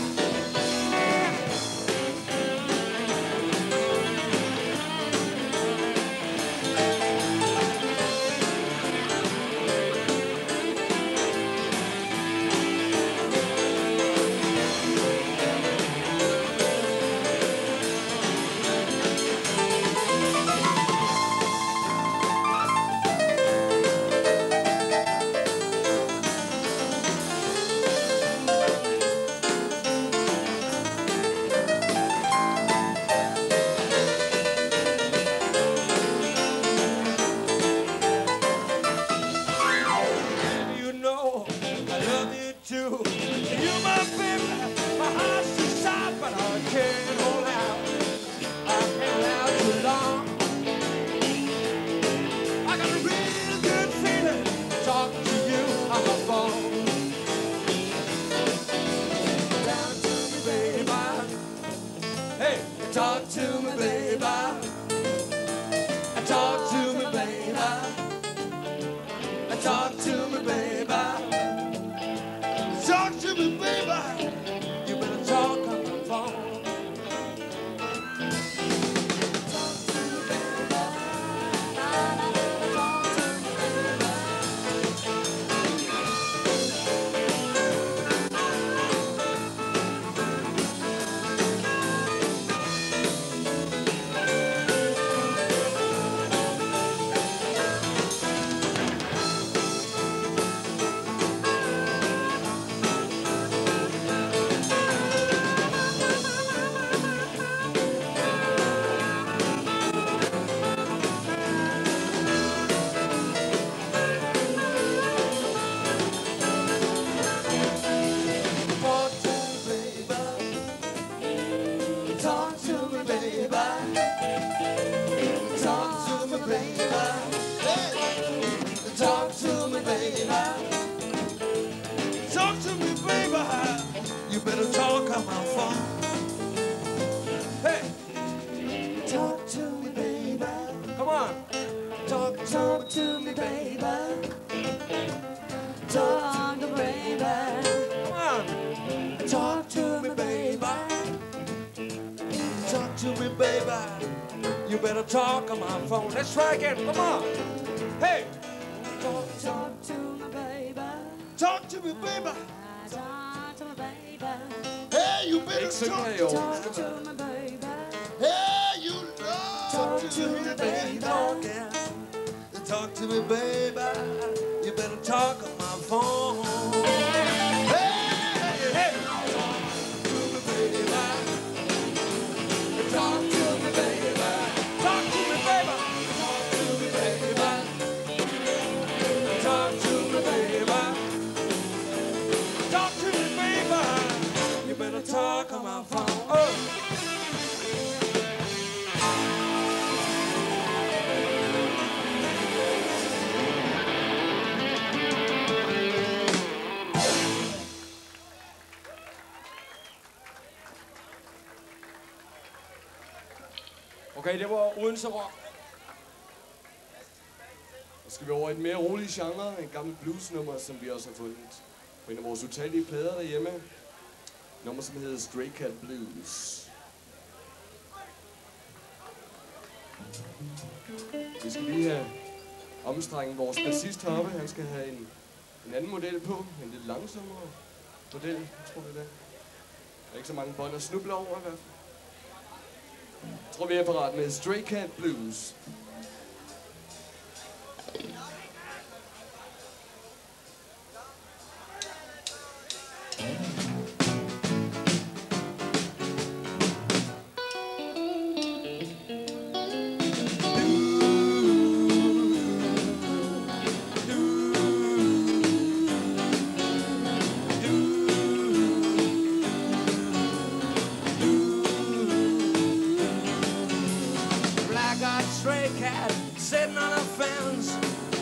to you, my baby. My heart's too soft, but I can't hold out. I can't hold out too long. I got a real good feeling talking to you on the phone. Down to me, baby. Hey, talk to me, baby. Talk to me, baby. Talk to me, baby. Talk to me, baby. You better talk on the phone. Talk to me, baby. Talk to me, baby. You better talk on my phone. Hey, talk to me, baby. Come on, talk, talk to me, baby. Talk to me, baby. Come on, talk to me, baby. Talk to me, baby. You better talk on my phone. Let's try again. Come on. Hey, talk, talk to me, baby. Talk to me, baby. Hey, you better Ikke synge talk, her i år. talk to me, baby. Hey, you love talk to me, baby. Talk to me, baby. You better talk on my phone. Hey, Hey, talk to me, baby. Talk to me, baby. Talk to me, baby. Talk to me, baby. Talk to me, baby. Talk to me, baby. You better talk on my phone. Oh. Okay, det var Odense Rock. Så skal vi over i en mere rolig genre, en gammel bluesnummer, som vi også har fundet på en af vores utallige plader derhjemme. Nummer, som hedder Stray Cat Blues. Vi skal lige have omstrenget vores bassist heroppe. Han skal have en, en anden model på. En lidt langsommere model, tror jeg det er. Der er ikke så mange bånd at snuble over i hvert fald. Jeg tror, vi er parat med Stray Cat Blues. Stray cat sitting on a fence.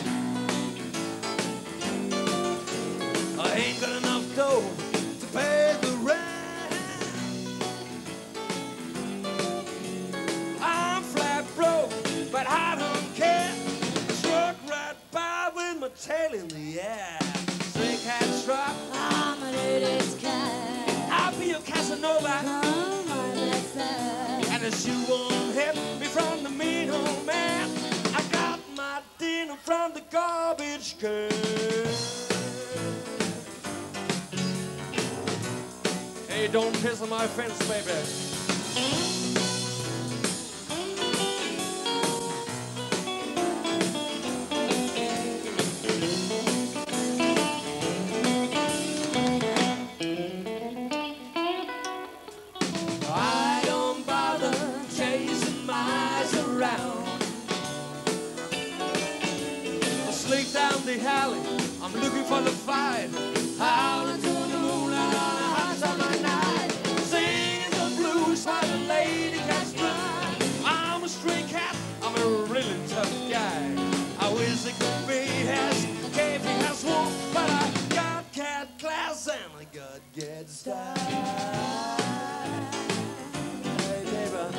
I ain't got enough dough to pay the rent. I'm flat broke, but I don't care. Struck right by with my tail in the air. Stray cat struck. I'm a lady's cat. I'll be your Casanova. Come on, let's say. And as you won't hit me from the mean old man, I got my dinner from the garbage can. Hey, don't piss on my fence, baby. I don't bother chasing mice around. I sneak down the alley, I'm looking for the fight. Out into Santa God gets style. Hey, neighbor.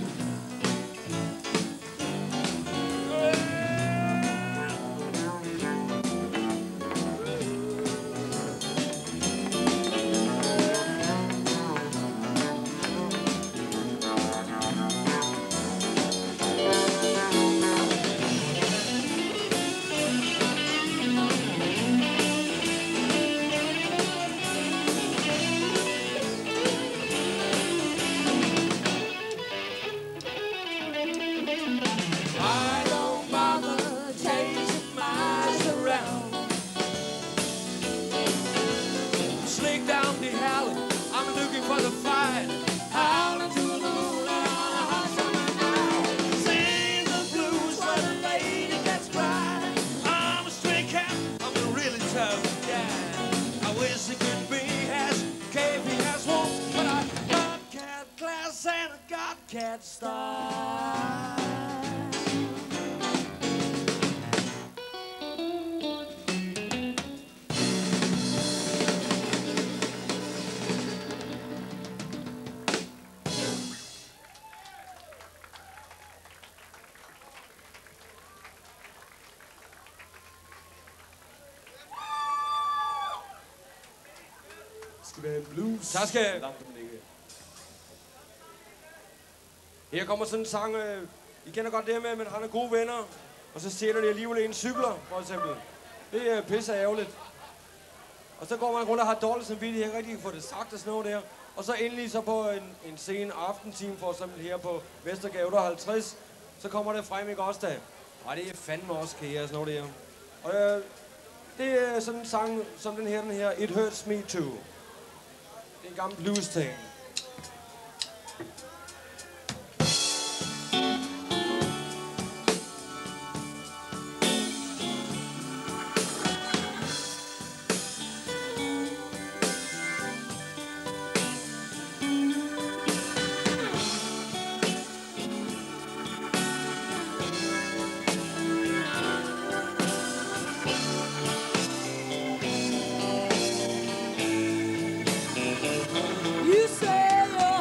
Cat style. Skal vi have en blues? Tak skal jeg. Langt om ligge. Her kommer sådan en sang, øh, I kender godt det her med, at man har nogle gode venner, og så stjæler de alligevel en cykler, for eksempel. Det er pisse ærgerligt. Og så går man rundt og har dårligt samvittighed, ikke rigtig få det sagt og sådan noget der. Og så endelig så på en, en sen aftentime, for eksempel her på Vestergade otteoghalvtreds, så kommer det frem, ikke også da? Og det er fandme også kære og sådan noget der. Og øh, det er sådan en sang som den her, den her, It Hurts Me Too. Det er en gammel blues-ting. You say you're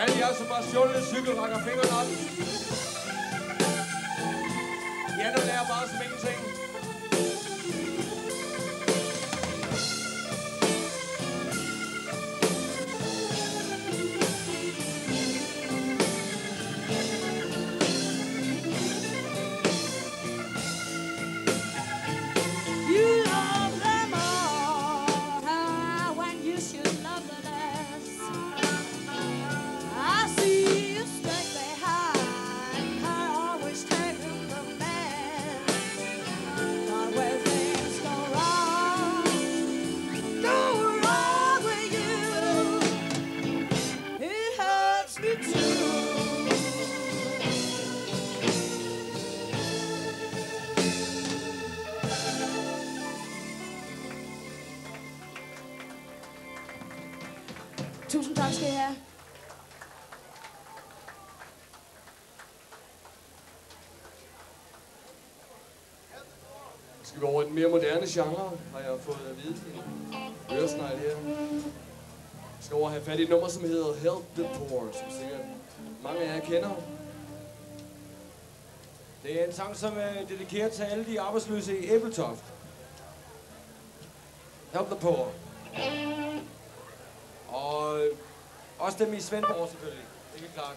Alle jer, som har stjålet en cykel, rækker fingrene op. Ja, du lærer bare som ingenting. Tusind tak skal I have. Skal vi over i den mere moderne genre, har jeg fået at vide. En øresnegl her. Vi skal over have fat i et nummer, som hedder Help the Poor, som sikkert mange af jer kender. Det er en sang, som er dedikeret til alle de arbejdsløse i Ebeltoft. Help the Poor. Og også dem i Svendborg selvfølgelig. Det er klart.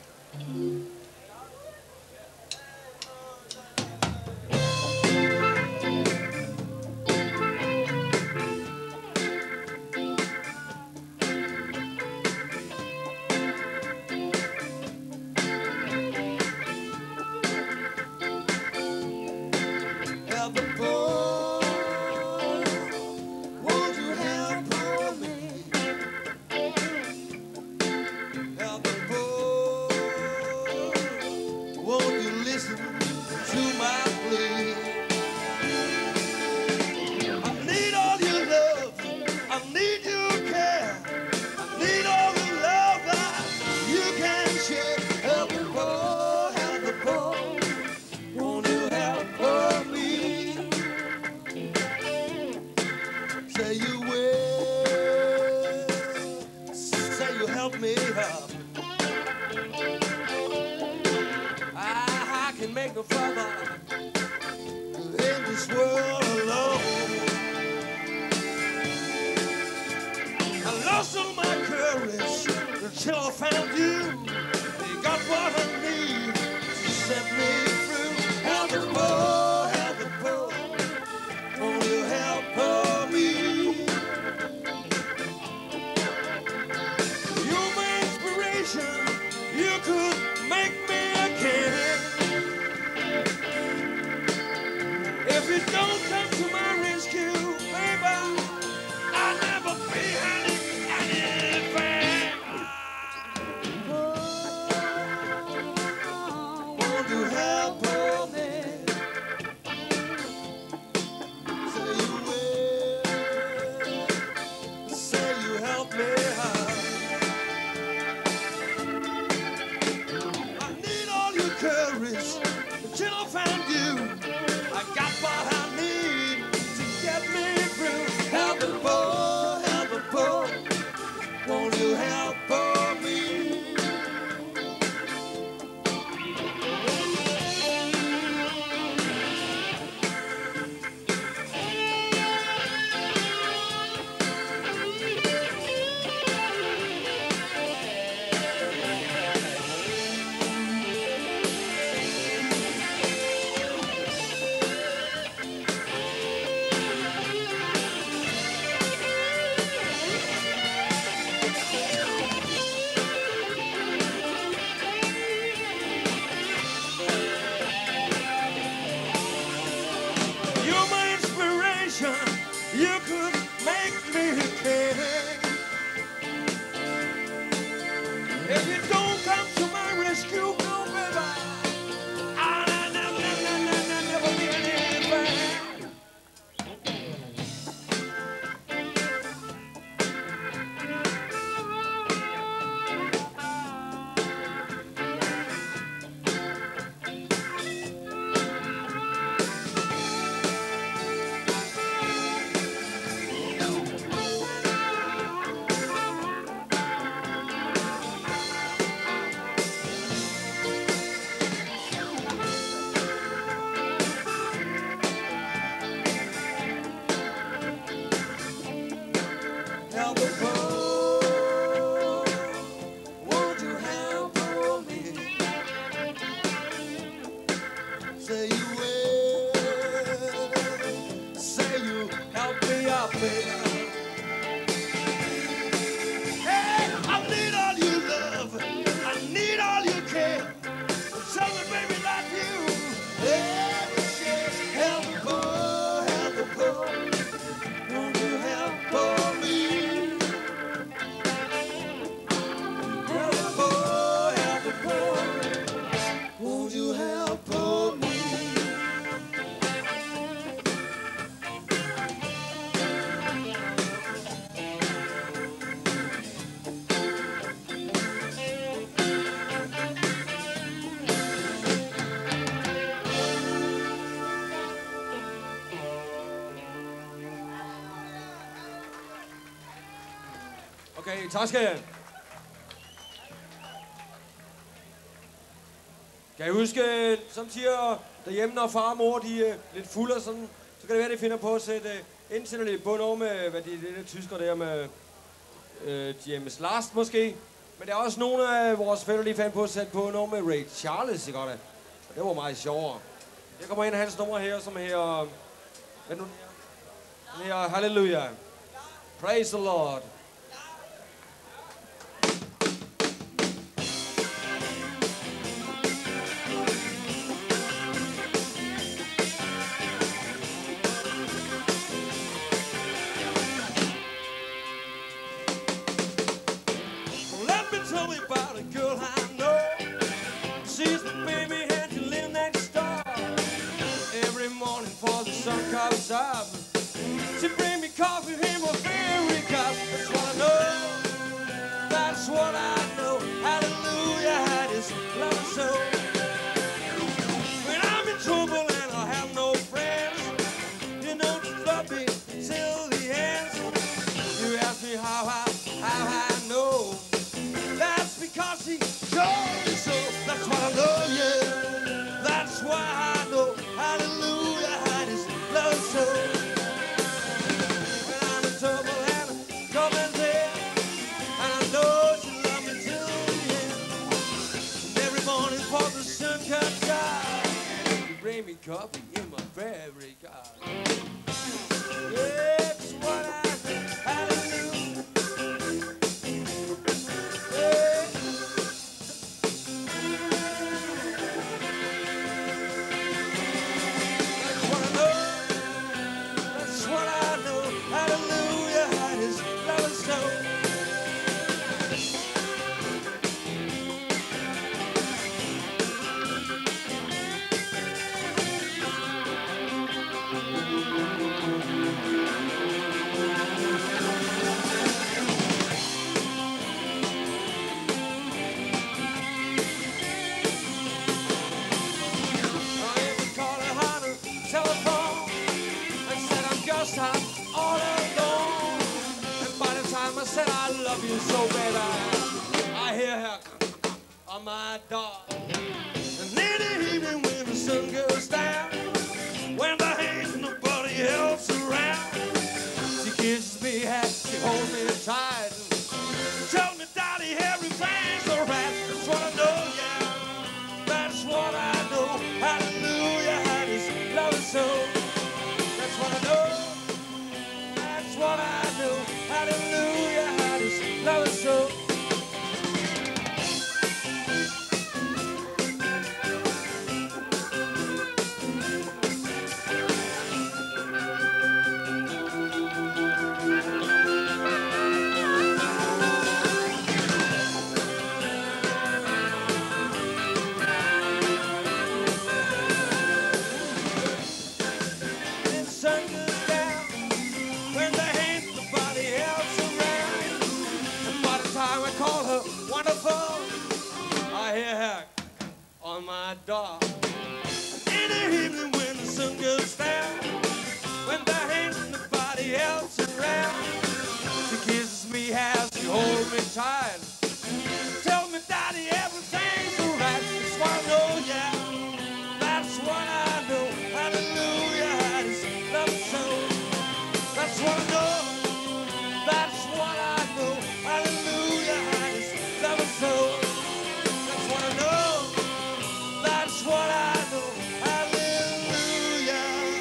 Okay, tak skal I have. Kan I huske, som siger derhjemme, når far og mor de er lidt fulde og sådan, så kan det være, at de finder på at sætte enten sender de bund over med, hvad de det der tysker der med øh, James Last måske. Men der er også nogle af vores fætter, de fandt på at sætte på noget med Ray Charles, ikke godt? Og det var meget sjovere. Jeg kommer ind af hans nummer her, som her... Hvad nu? Den her Halleluja. Praise the Lord. Up. She bring me coffee in my favorite cup. That's what I know. That's what I know. Hallelujah, had his love so. When I'm in trouble and I have no friends, you know to love me till the end. You ask me how I, how I know. That's because he told me so. That's what I know, yeah. That's why I know. Hallelujah, had his love so. When I'm in trouble and I'm coming there, and I know she love me till the end. And every morning before the sun comes out, you bring me coffee in my favorite car. Yeah, it's what I know. Hallelujah. Yeah. That's what I know. That's what I know. Hallelujah, had his love so. I even called her on the telephone and said I'm just out all alone. And by the time I said I love you so bad, I, I hear her on my door. And in the evening when the sun goes down, when there ain't nobody else around, she kisses me, she holds me tight, and tells me, Daddy, everything's alright. That's what I know, yeah. That's what I know. Hallelujah, had his love so. That's what I know. That's what I know. Hallelujah, had his love so. And sun goes down when there ain't nobody else around. And by the time I call her wonderful, I hear her on my door. In the evening when the sun goes down, when there ain't nobody else around, she kisses me as she holds me tight. Tell me, Daddy, everything's alright. That's what I know, yeah. That's what I know. Hallelujah, had his love so. That's what I know. That's what I know. Hallelujah, had his love so. That's what I know. That's what I know. Hallelujah.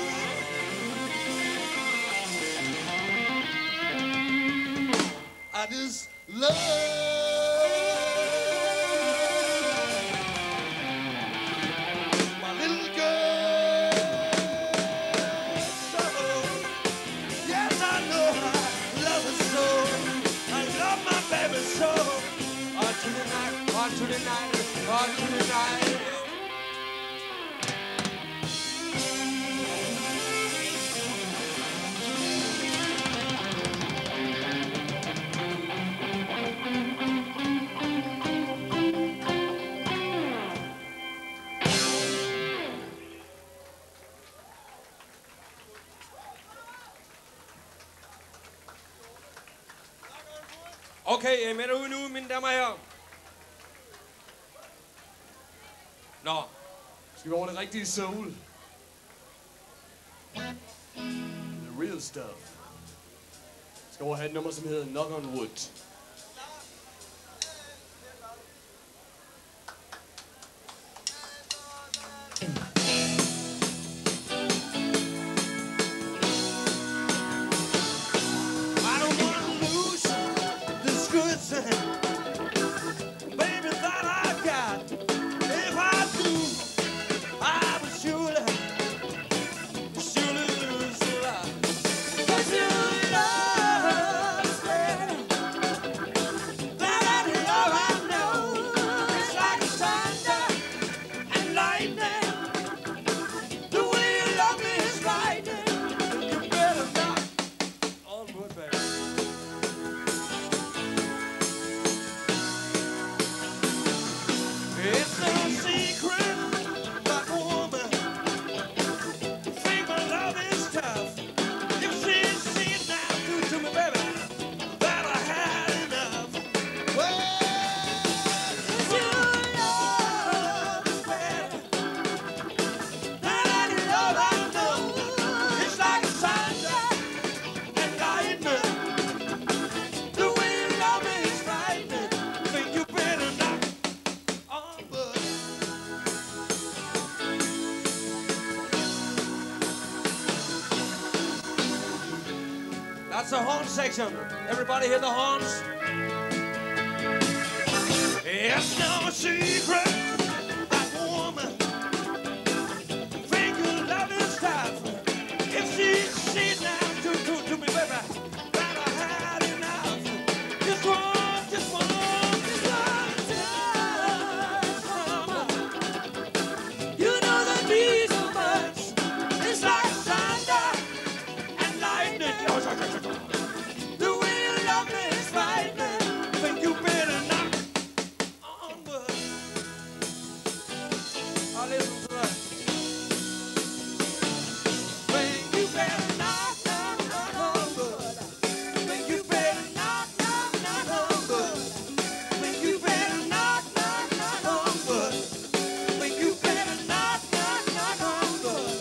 I just love my little girl so. Yes, I know I love her so. I love my baby so. On to the night, on to the night, on to the night. Okay, med derude nu, mine damer og herrer. Nå. Skal vi over det rigtige soul? The real stuff. Skal over have et nummer, som hedder Knock on Wood. That's the horn section. Everybody hear the horns? It's no secret that woman think you love is tough. If she sees now to, to, to me, baby, that I had enough. Just one, just one, just one touch from her. You know that means so much. It's like thunder and lightning. The way you love me is frightening. Think you better knock on wood. I'll listen to that. Think you better knock, knock, knock on wood. Think you better knock, knock, knock on wood. Think you better knock, knock, knock on wood. Think you better knock, knock, knock on wood.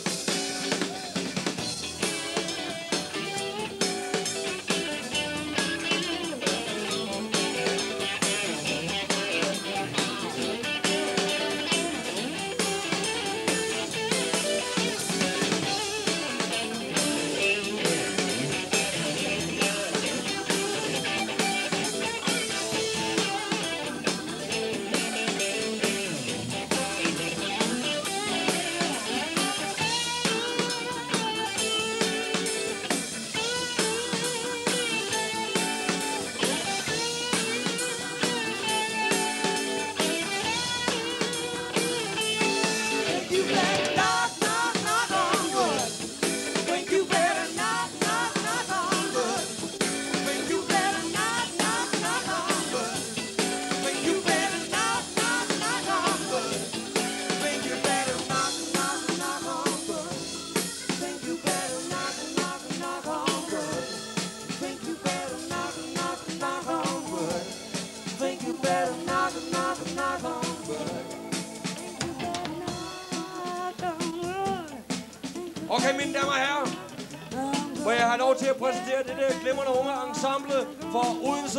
You better knock, knock, knock on wood. Think you better knock, knock, knock on wood. Think you better knock, knock, knock on wood. Think you better knock, knock, knock on wood. Think you better knock, knock, knock on wood. Think you better knock, knock, knock on wood. Think you better knock, knock, knock on wood. Think you better knock, knock, knock on wood. Okay, mine damer og herrer, må jeg have lov til at præsentere det der glimrende unge ensemble for Odense.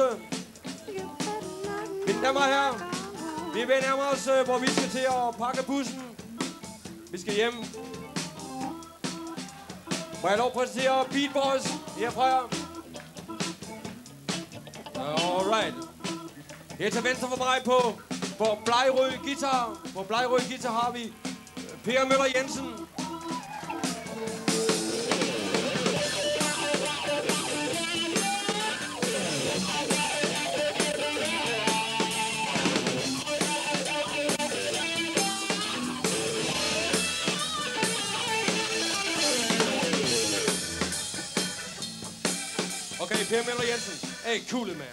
Mine damer og herrer, vi er ved at nærme os, hvor vi skal til at pakke bussen. Vi skal hjem. Må jeg lov at præsentere Beat Boys herfra? Alright. Her til venstre for mig på, på blegrød guitar. På blegrød guitar har vi Per Møller Jensen. Okay, Per Møller Jensen. Hey, cool man.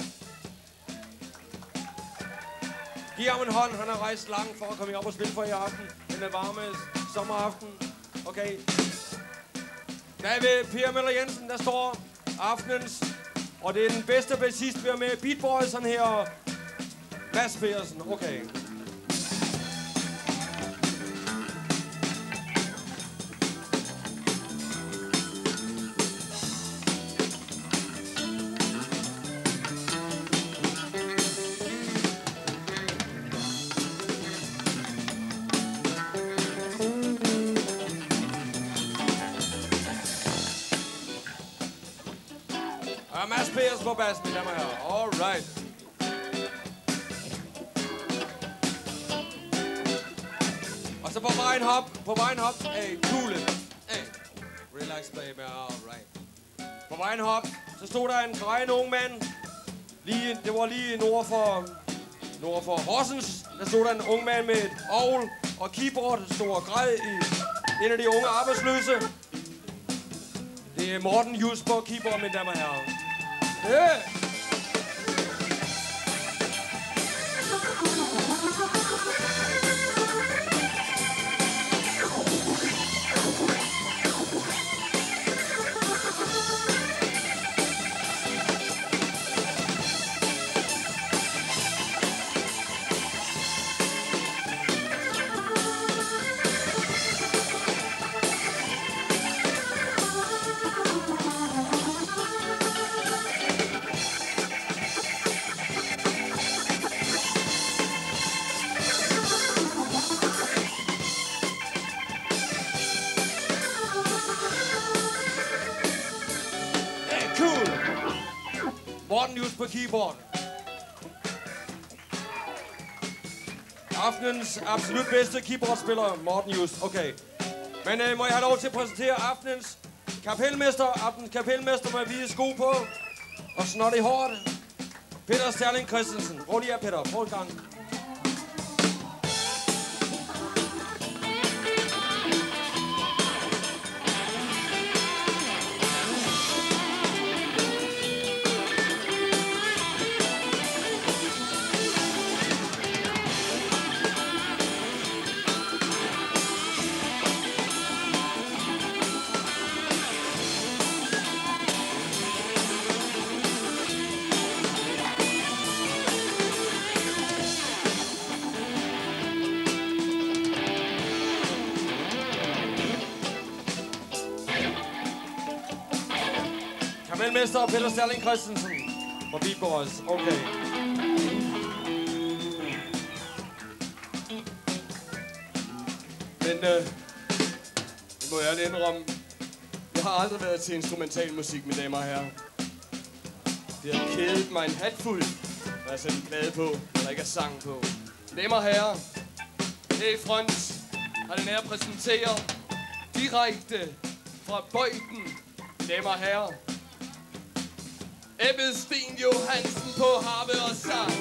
Giv ham en hånd. Han har rejst langt for at komme op og spille for i aften. Den er varme sommeraften. Okay. Bagved Per Møller Jensen, der står aftenens Og det er den bedste bassist, vi har med. Beat Boys'en her og Mads Pedersen. Okay. Mads Pedersen på bassen, mine damer og herrer. All right. Og så på vejen hop, på vejen hop. Hey, cool it. Hey, relax baby, all right. På vejen hop, så stod der en græn ung mand. Lige, det var lige nord for, nord for Horsens. Der stod der en ung mand med et orgel og keyboard, stod og græd i en af de unge arbejdsløse. Det er Morten Just på keyboard, mine damer og herrer. Yeah. Morten Just på keyboard. Aftenens absolut bedste keyboardspiller, Morten Just. Okay. Men øh, må jeg have lov til at præsentere aftenens kapelmester. Aftenens kapelmester med hvide sko på. Og snot i håret. Peter Sterling Christensen. Hvor lige er Peter? Prøv en gang. Kapelmester Peter Sterling Christensen fra Beat Boys. Okay. Men øh, det må jeg lige indrømme. Jeg har aldrig været til instrumental musik, mine damer og herrer. Det har kædet mig en hatfuld, når jeg sætter en plade på, når der ikke er sang på. Mine damer og herrer, her i front har den her præsenteret direkte fra Bøjden, mine damer og herrer. Ebbe Sten Johansen på harpe og sang.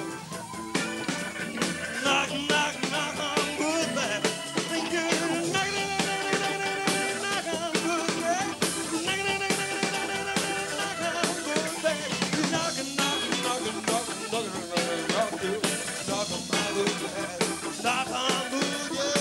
Knock, knock, knock on wood, baby. Think you knock, knock, knock on wood, baby. Knock, knock, knock, knock on wood, baby. Knock, knock, knock, knock, knock, knock, knock, knock on my wood, baby. Knock on wood, yeah.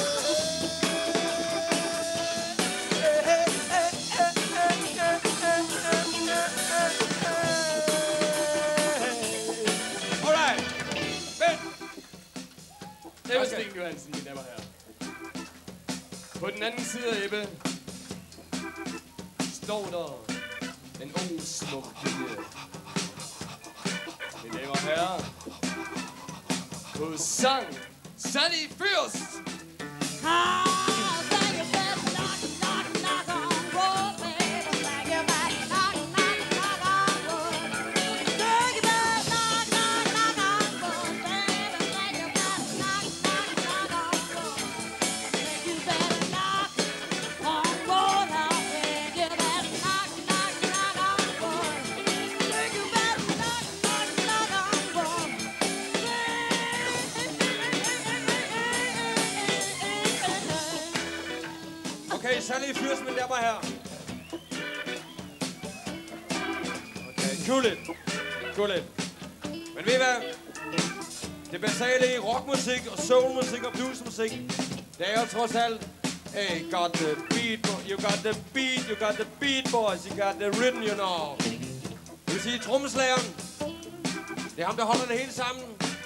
Ebbe Sten Johansen, mine damer og herrer. På den anden side af Ebbe står der en ung smuk pige. Mine damer og herrer, på sang Sally Fürst. Okay, Sally Fürst, mine damer og herrer. Okay, cool it. Cool it. Men ved I hvad? Det basale i rockmusik og soulmusik og bluesmusik, det er jo trods alt, hey, got the beat, you got the beat, you got the beat, boys, you got the rhythm, you know. Det vil sige trommeslageren. Det er ham, der holder det hele sammen.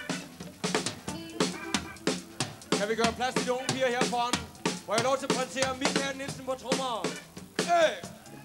Kan vi gøre plads til de unge piger her foran? Må jeg lov til at præsentere Michael Nielsen på trommer? Hey!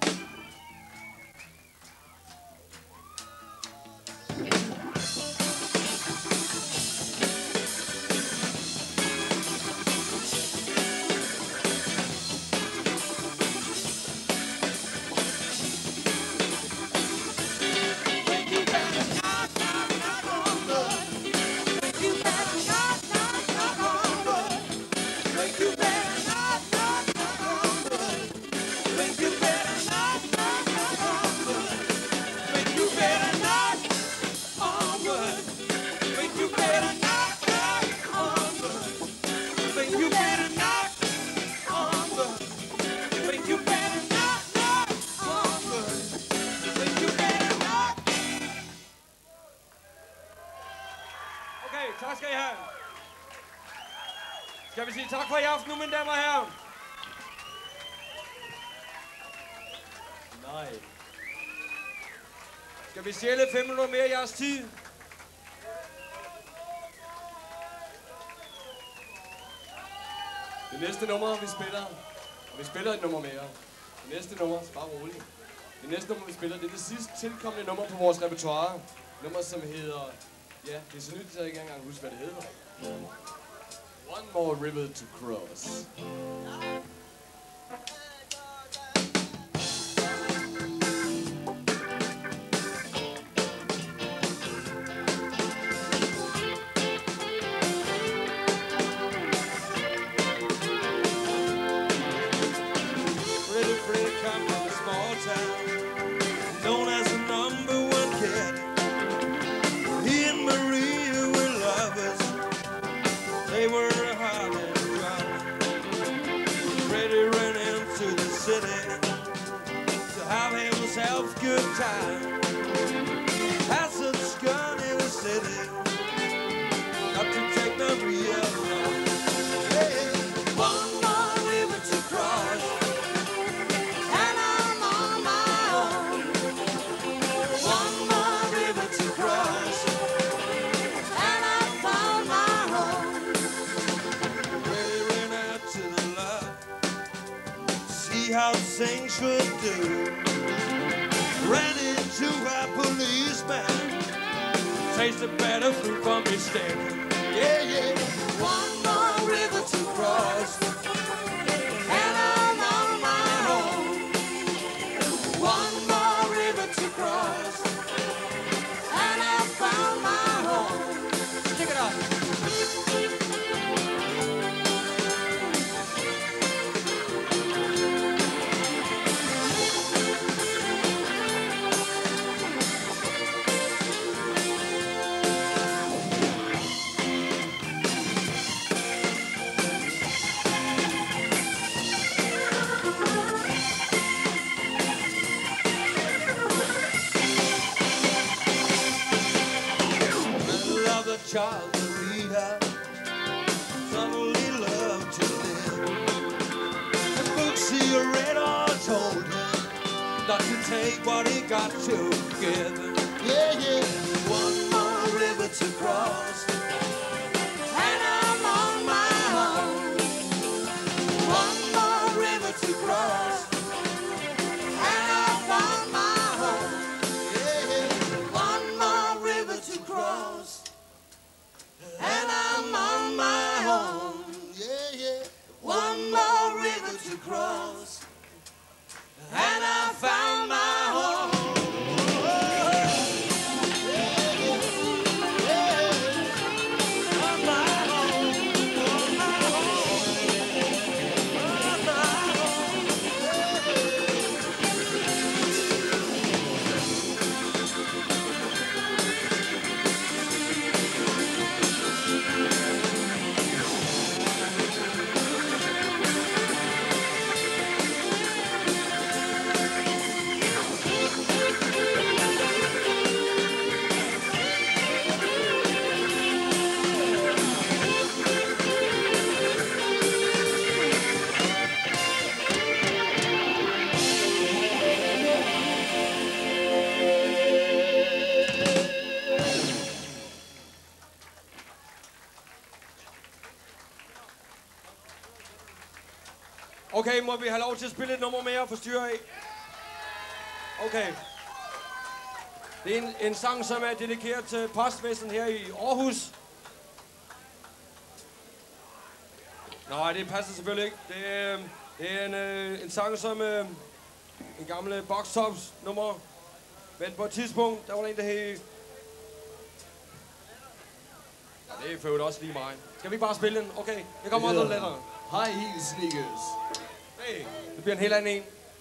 Tak skal I have. Skal vi sige tak for i aften nu, mine damer og herrer? Nej. Skal vi stjæle fem minutter mere af jeres tid? Det næste nummer, vi spiller, og vi spiller et nummer mere. Det næste nummer, så bare roligt. Det næste nummer, vi spiller, det er det sidste tilkommende nummer på vores repertoire. Nummer, som hedder... Ja, det er så nyt, at jeg ikke engang huske, hvad det hedder. One more river to cross. Pretty Fred come from a small town, known as the number one kid. He and Maria were lovers. They were hot and dry. Freddie ran into the city to have himself a good time. Has a gun in the city, not to take Maria along. Hey, one more river to cross, and I'm on my own. One more river to cross, and I found my home. Freddie ran out to the lot, see how things should do. Ran into a policeman, tasted better food from his stand. Yeah, yeah. One more river to cross, and I'm on my own. One more river to cross, and I found my home. Check it out. Child Maria suddenly loved to live. The books he read all told him not to take what he got to give. Yeah, yeah. One more river to cross, and I'm on my own. One more river to cross, and I found my home. Yeah, yeah. One more river to cross, and I'm on my own. Yeah, yeah. One more river to cross, and I found my home. Yeah, yeah. Okay, må vi have lov til at spille et nummer mere for styre af? Okay. Det er en, en sang, som er dedikeret til postvæsen her i Aarhus. Nej, det passer selvfølgelig ikke. Det er, det er en, øh, en sang, som øh, en gamle boxtops nummer. Men på et tidspunkt, der var der en, der hed... Ja, det er for også lige mig. Skal vi ikke bare spille den? Okay, jeg kommer også lettere. High heel sneakers. Hey, det bliver en helt anden en.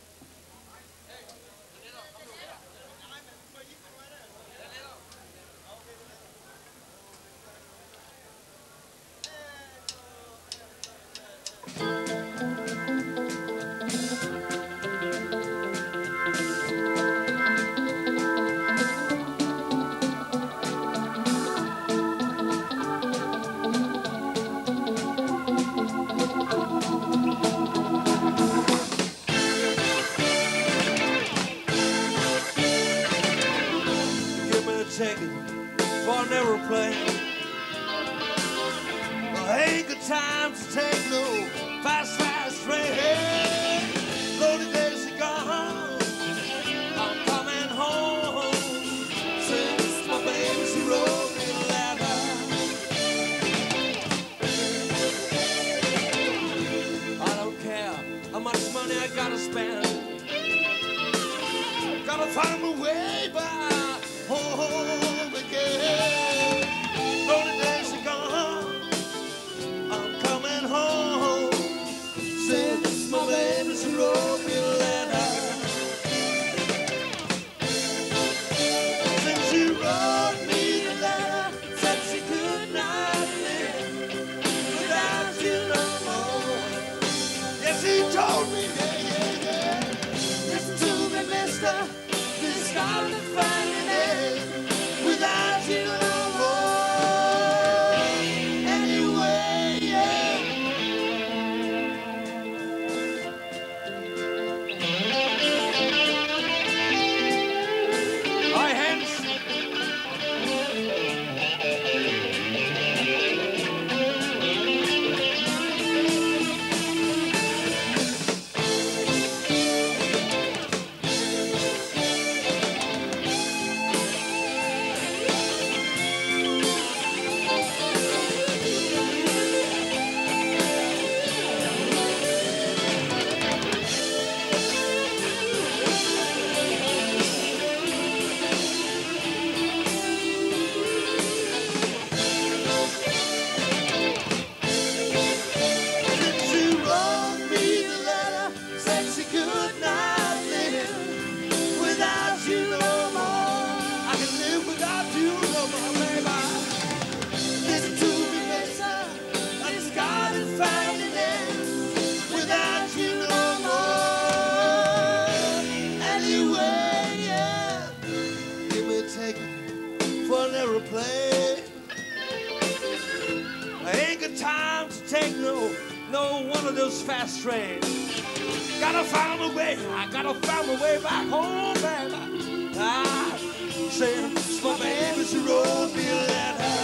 Ticket for an aeroplane. Well, ain't good time to take no fast, fast train. Lonely days are gone. I'm coming home. Since my baby, she wrote me a letter. I don't care how much money I gotta spend. Gotta find my way back home again. Lonely days are gone. I'm coming home. Since my baby, she wrote me a letter. Since she wrote me the letter, said she could not live without you no more. Yes, she told me, yeah, yeah, yeah. Listen to me, mister. This time to find it without you no more. Anyway, yeah. Hej Hans! Time to take no, no one of those fast trains. Gotta find my way, I gotta find my way back home, baby. Ah, since my baby, she wrote me a letter.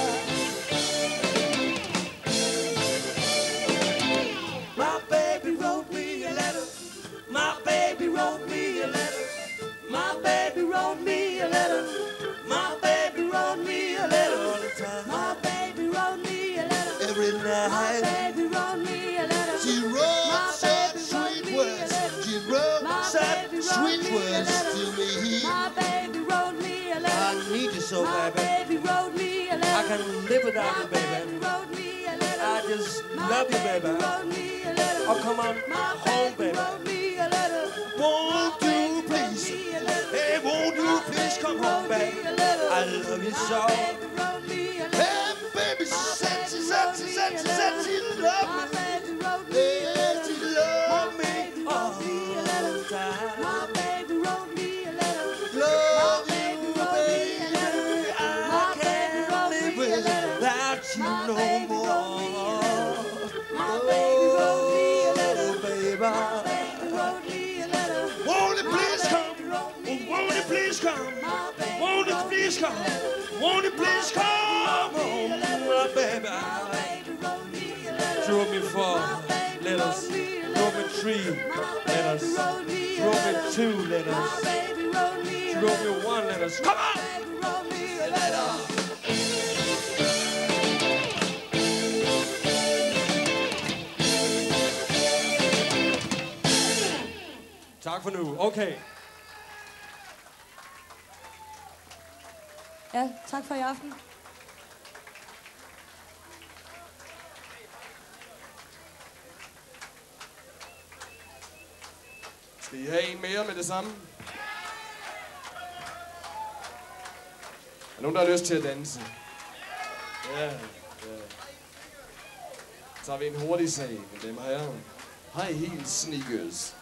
My baby wrote me a letter. My baby wrote me a letter. My baby wrote me a letter. My baby wrote me a letter all the time. My baby wrote me a letter every night. My baby wrote me a letter. She wrote such sweet words. She wrote such sweet words to me. My baby wrote me a letter. I need you so, My baby. baby wrote me a letter. I can live without you, My baby baby. wrote me a letter. I just My love you, baby baby. wrote me a letter. Oh, come on, My home, baby baby. wrote me a letter. Won't you please? Hey, won't you please come home, baby? I love you so. Hey, baby, she said, she said, she said, she said she loved me. Hey, she loved me all the time. My baby wrote me a letter. Love you, baby. I can't live without you no more. Oh, baby. Won't it please come? Won't it please come? Won't it please come? Won't it please come? Oh, my baby. Drove me far, let us, drove me three letters. She wrote me two letters. She wrote me one letter. Come on! Tak for nu. Okay. Ja, tak for i aften. Skal I have en mere med det samme? Er nogen, der har lyst til at danse? Ja, ja. Så tager vi en hurtig sag, med dem her. High heel sneakers.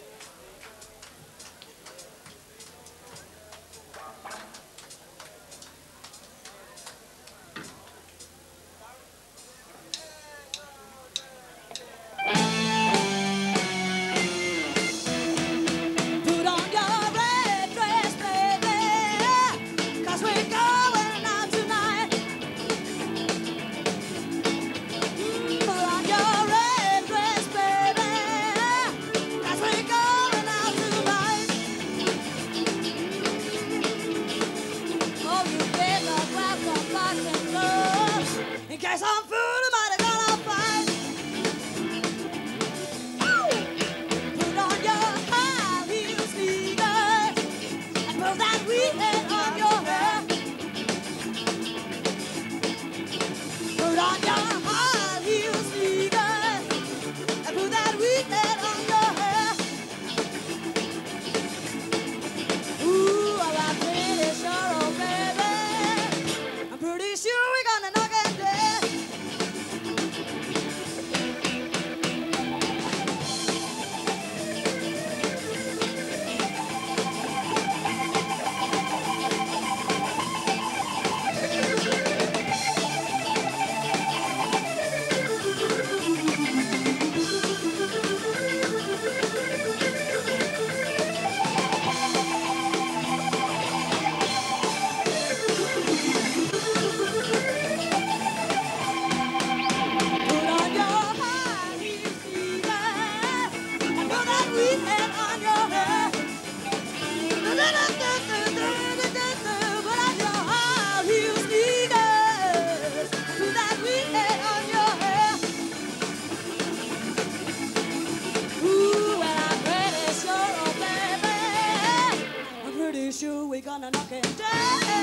We're gonna knock it down.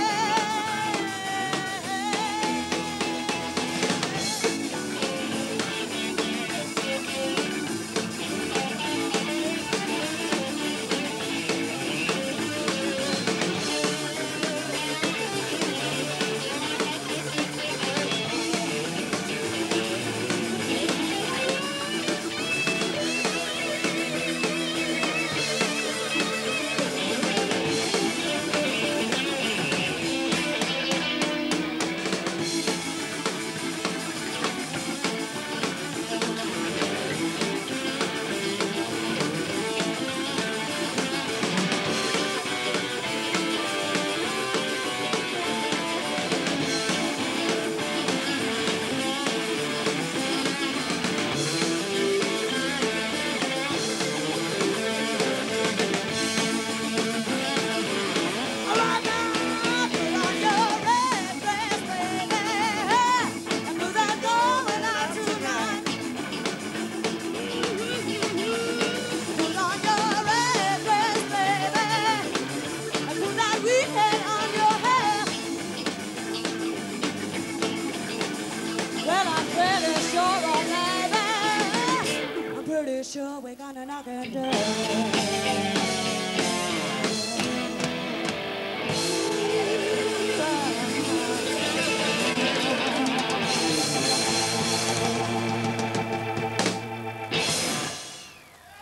Sure, we're gonna knock it down.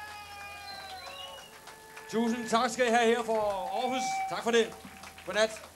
Tusind tak skal I have her for Aarhus. Tak for det. Godnat.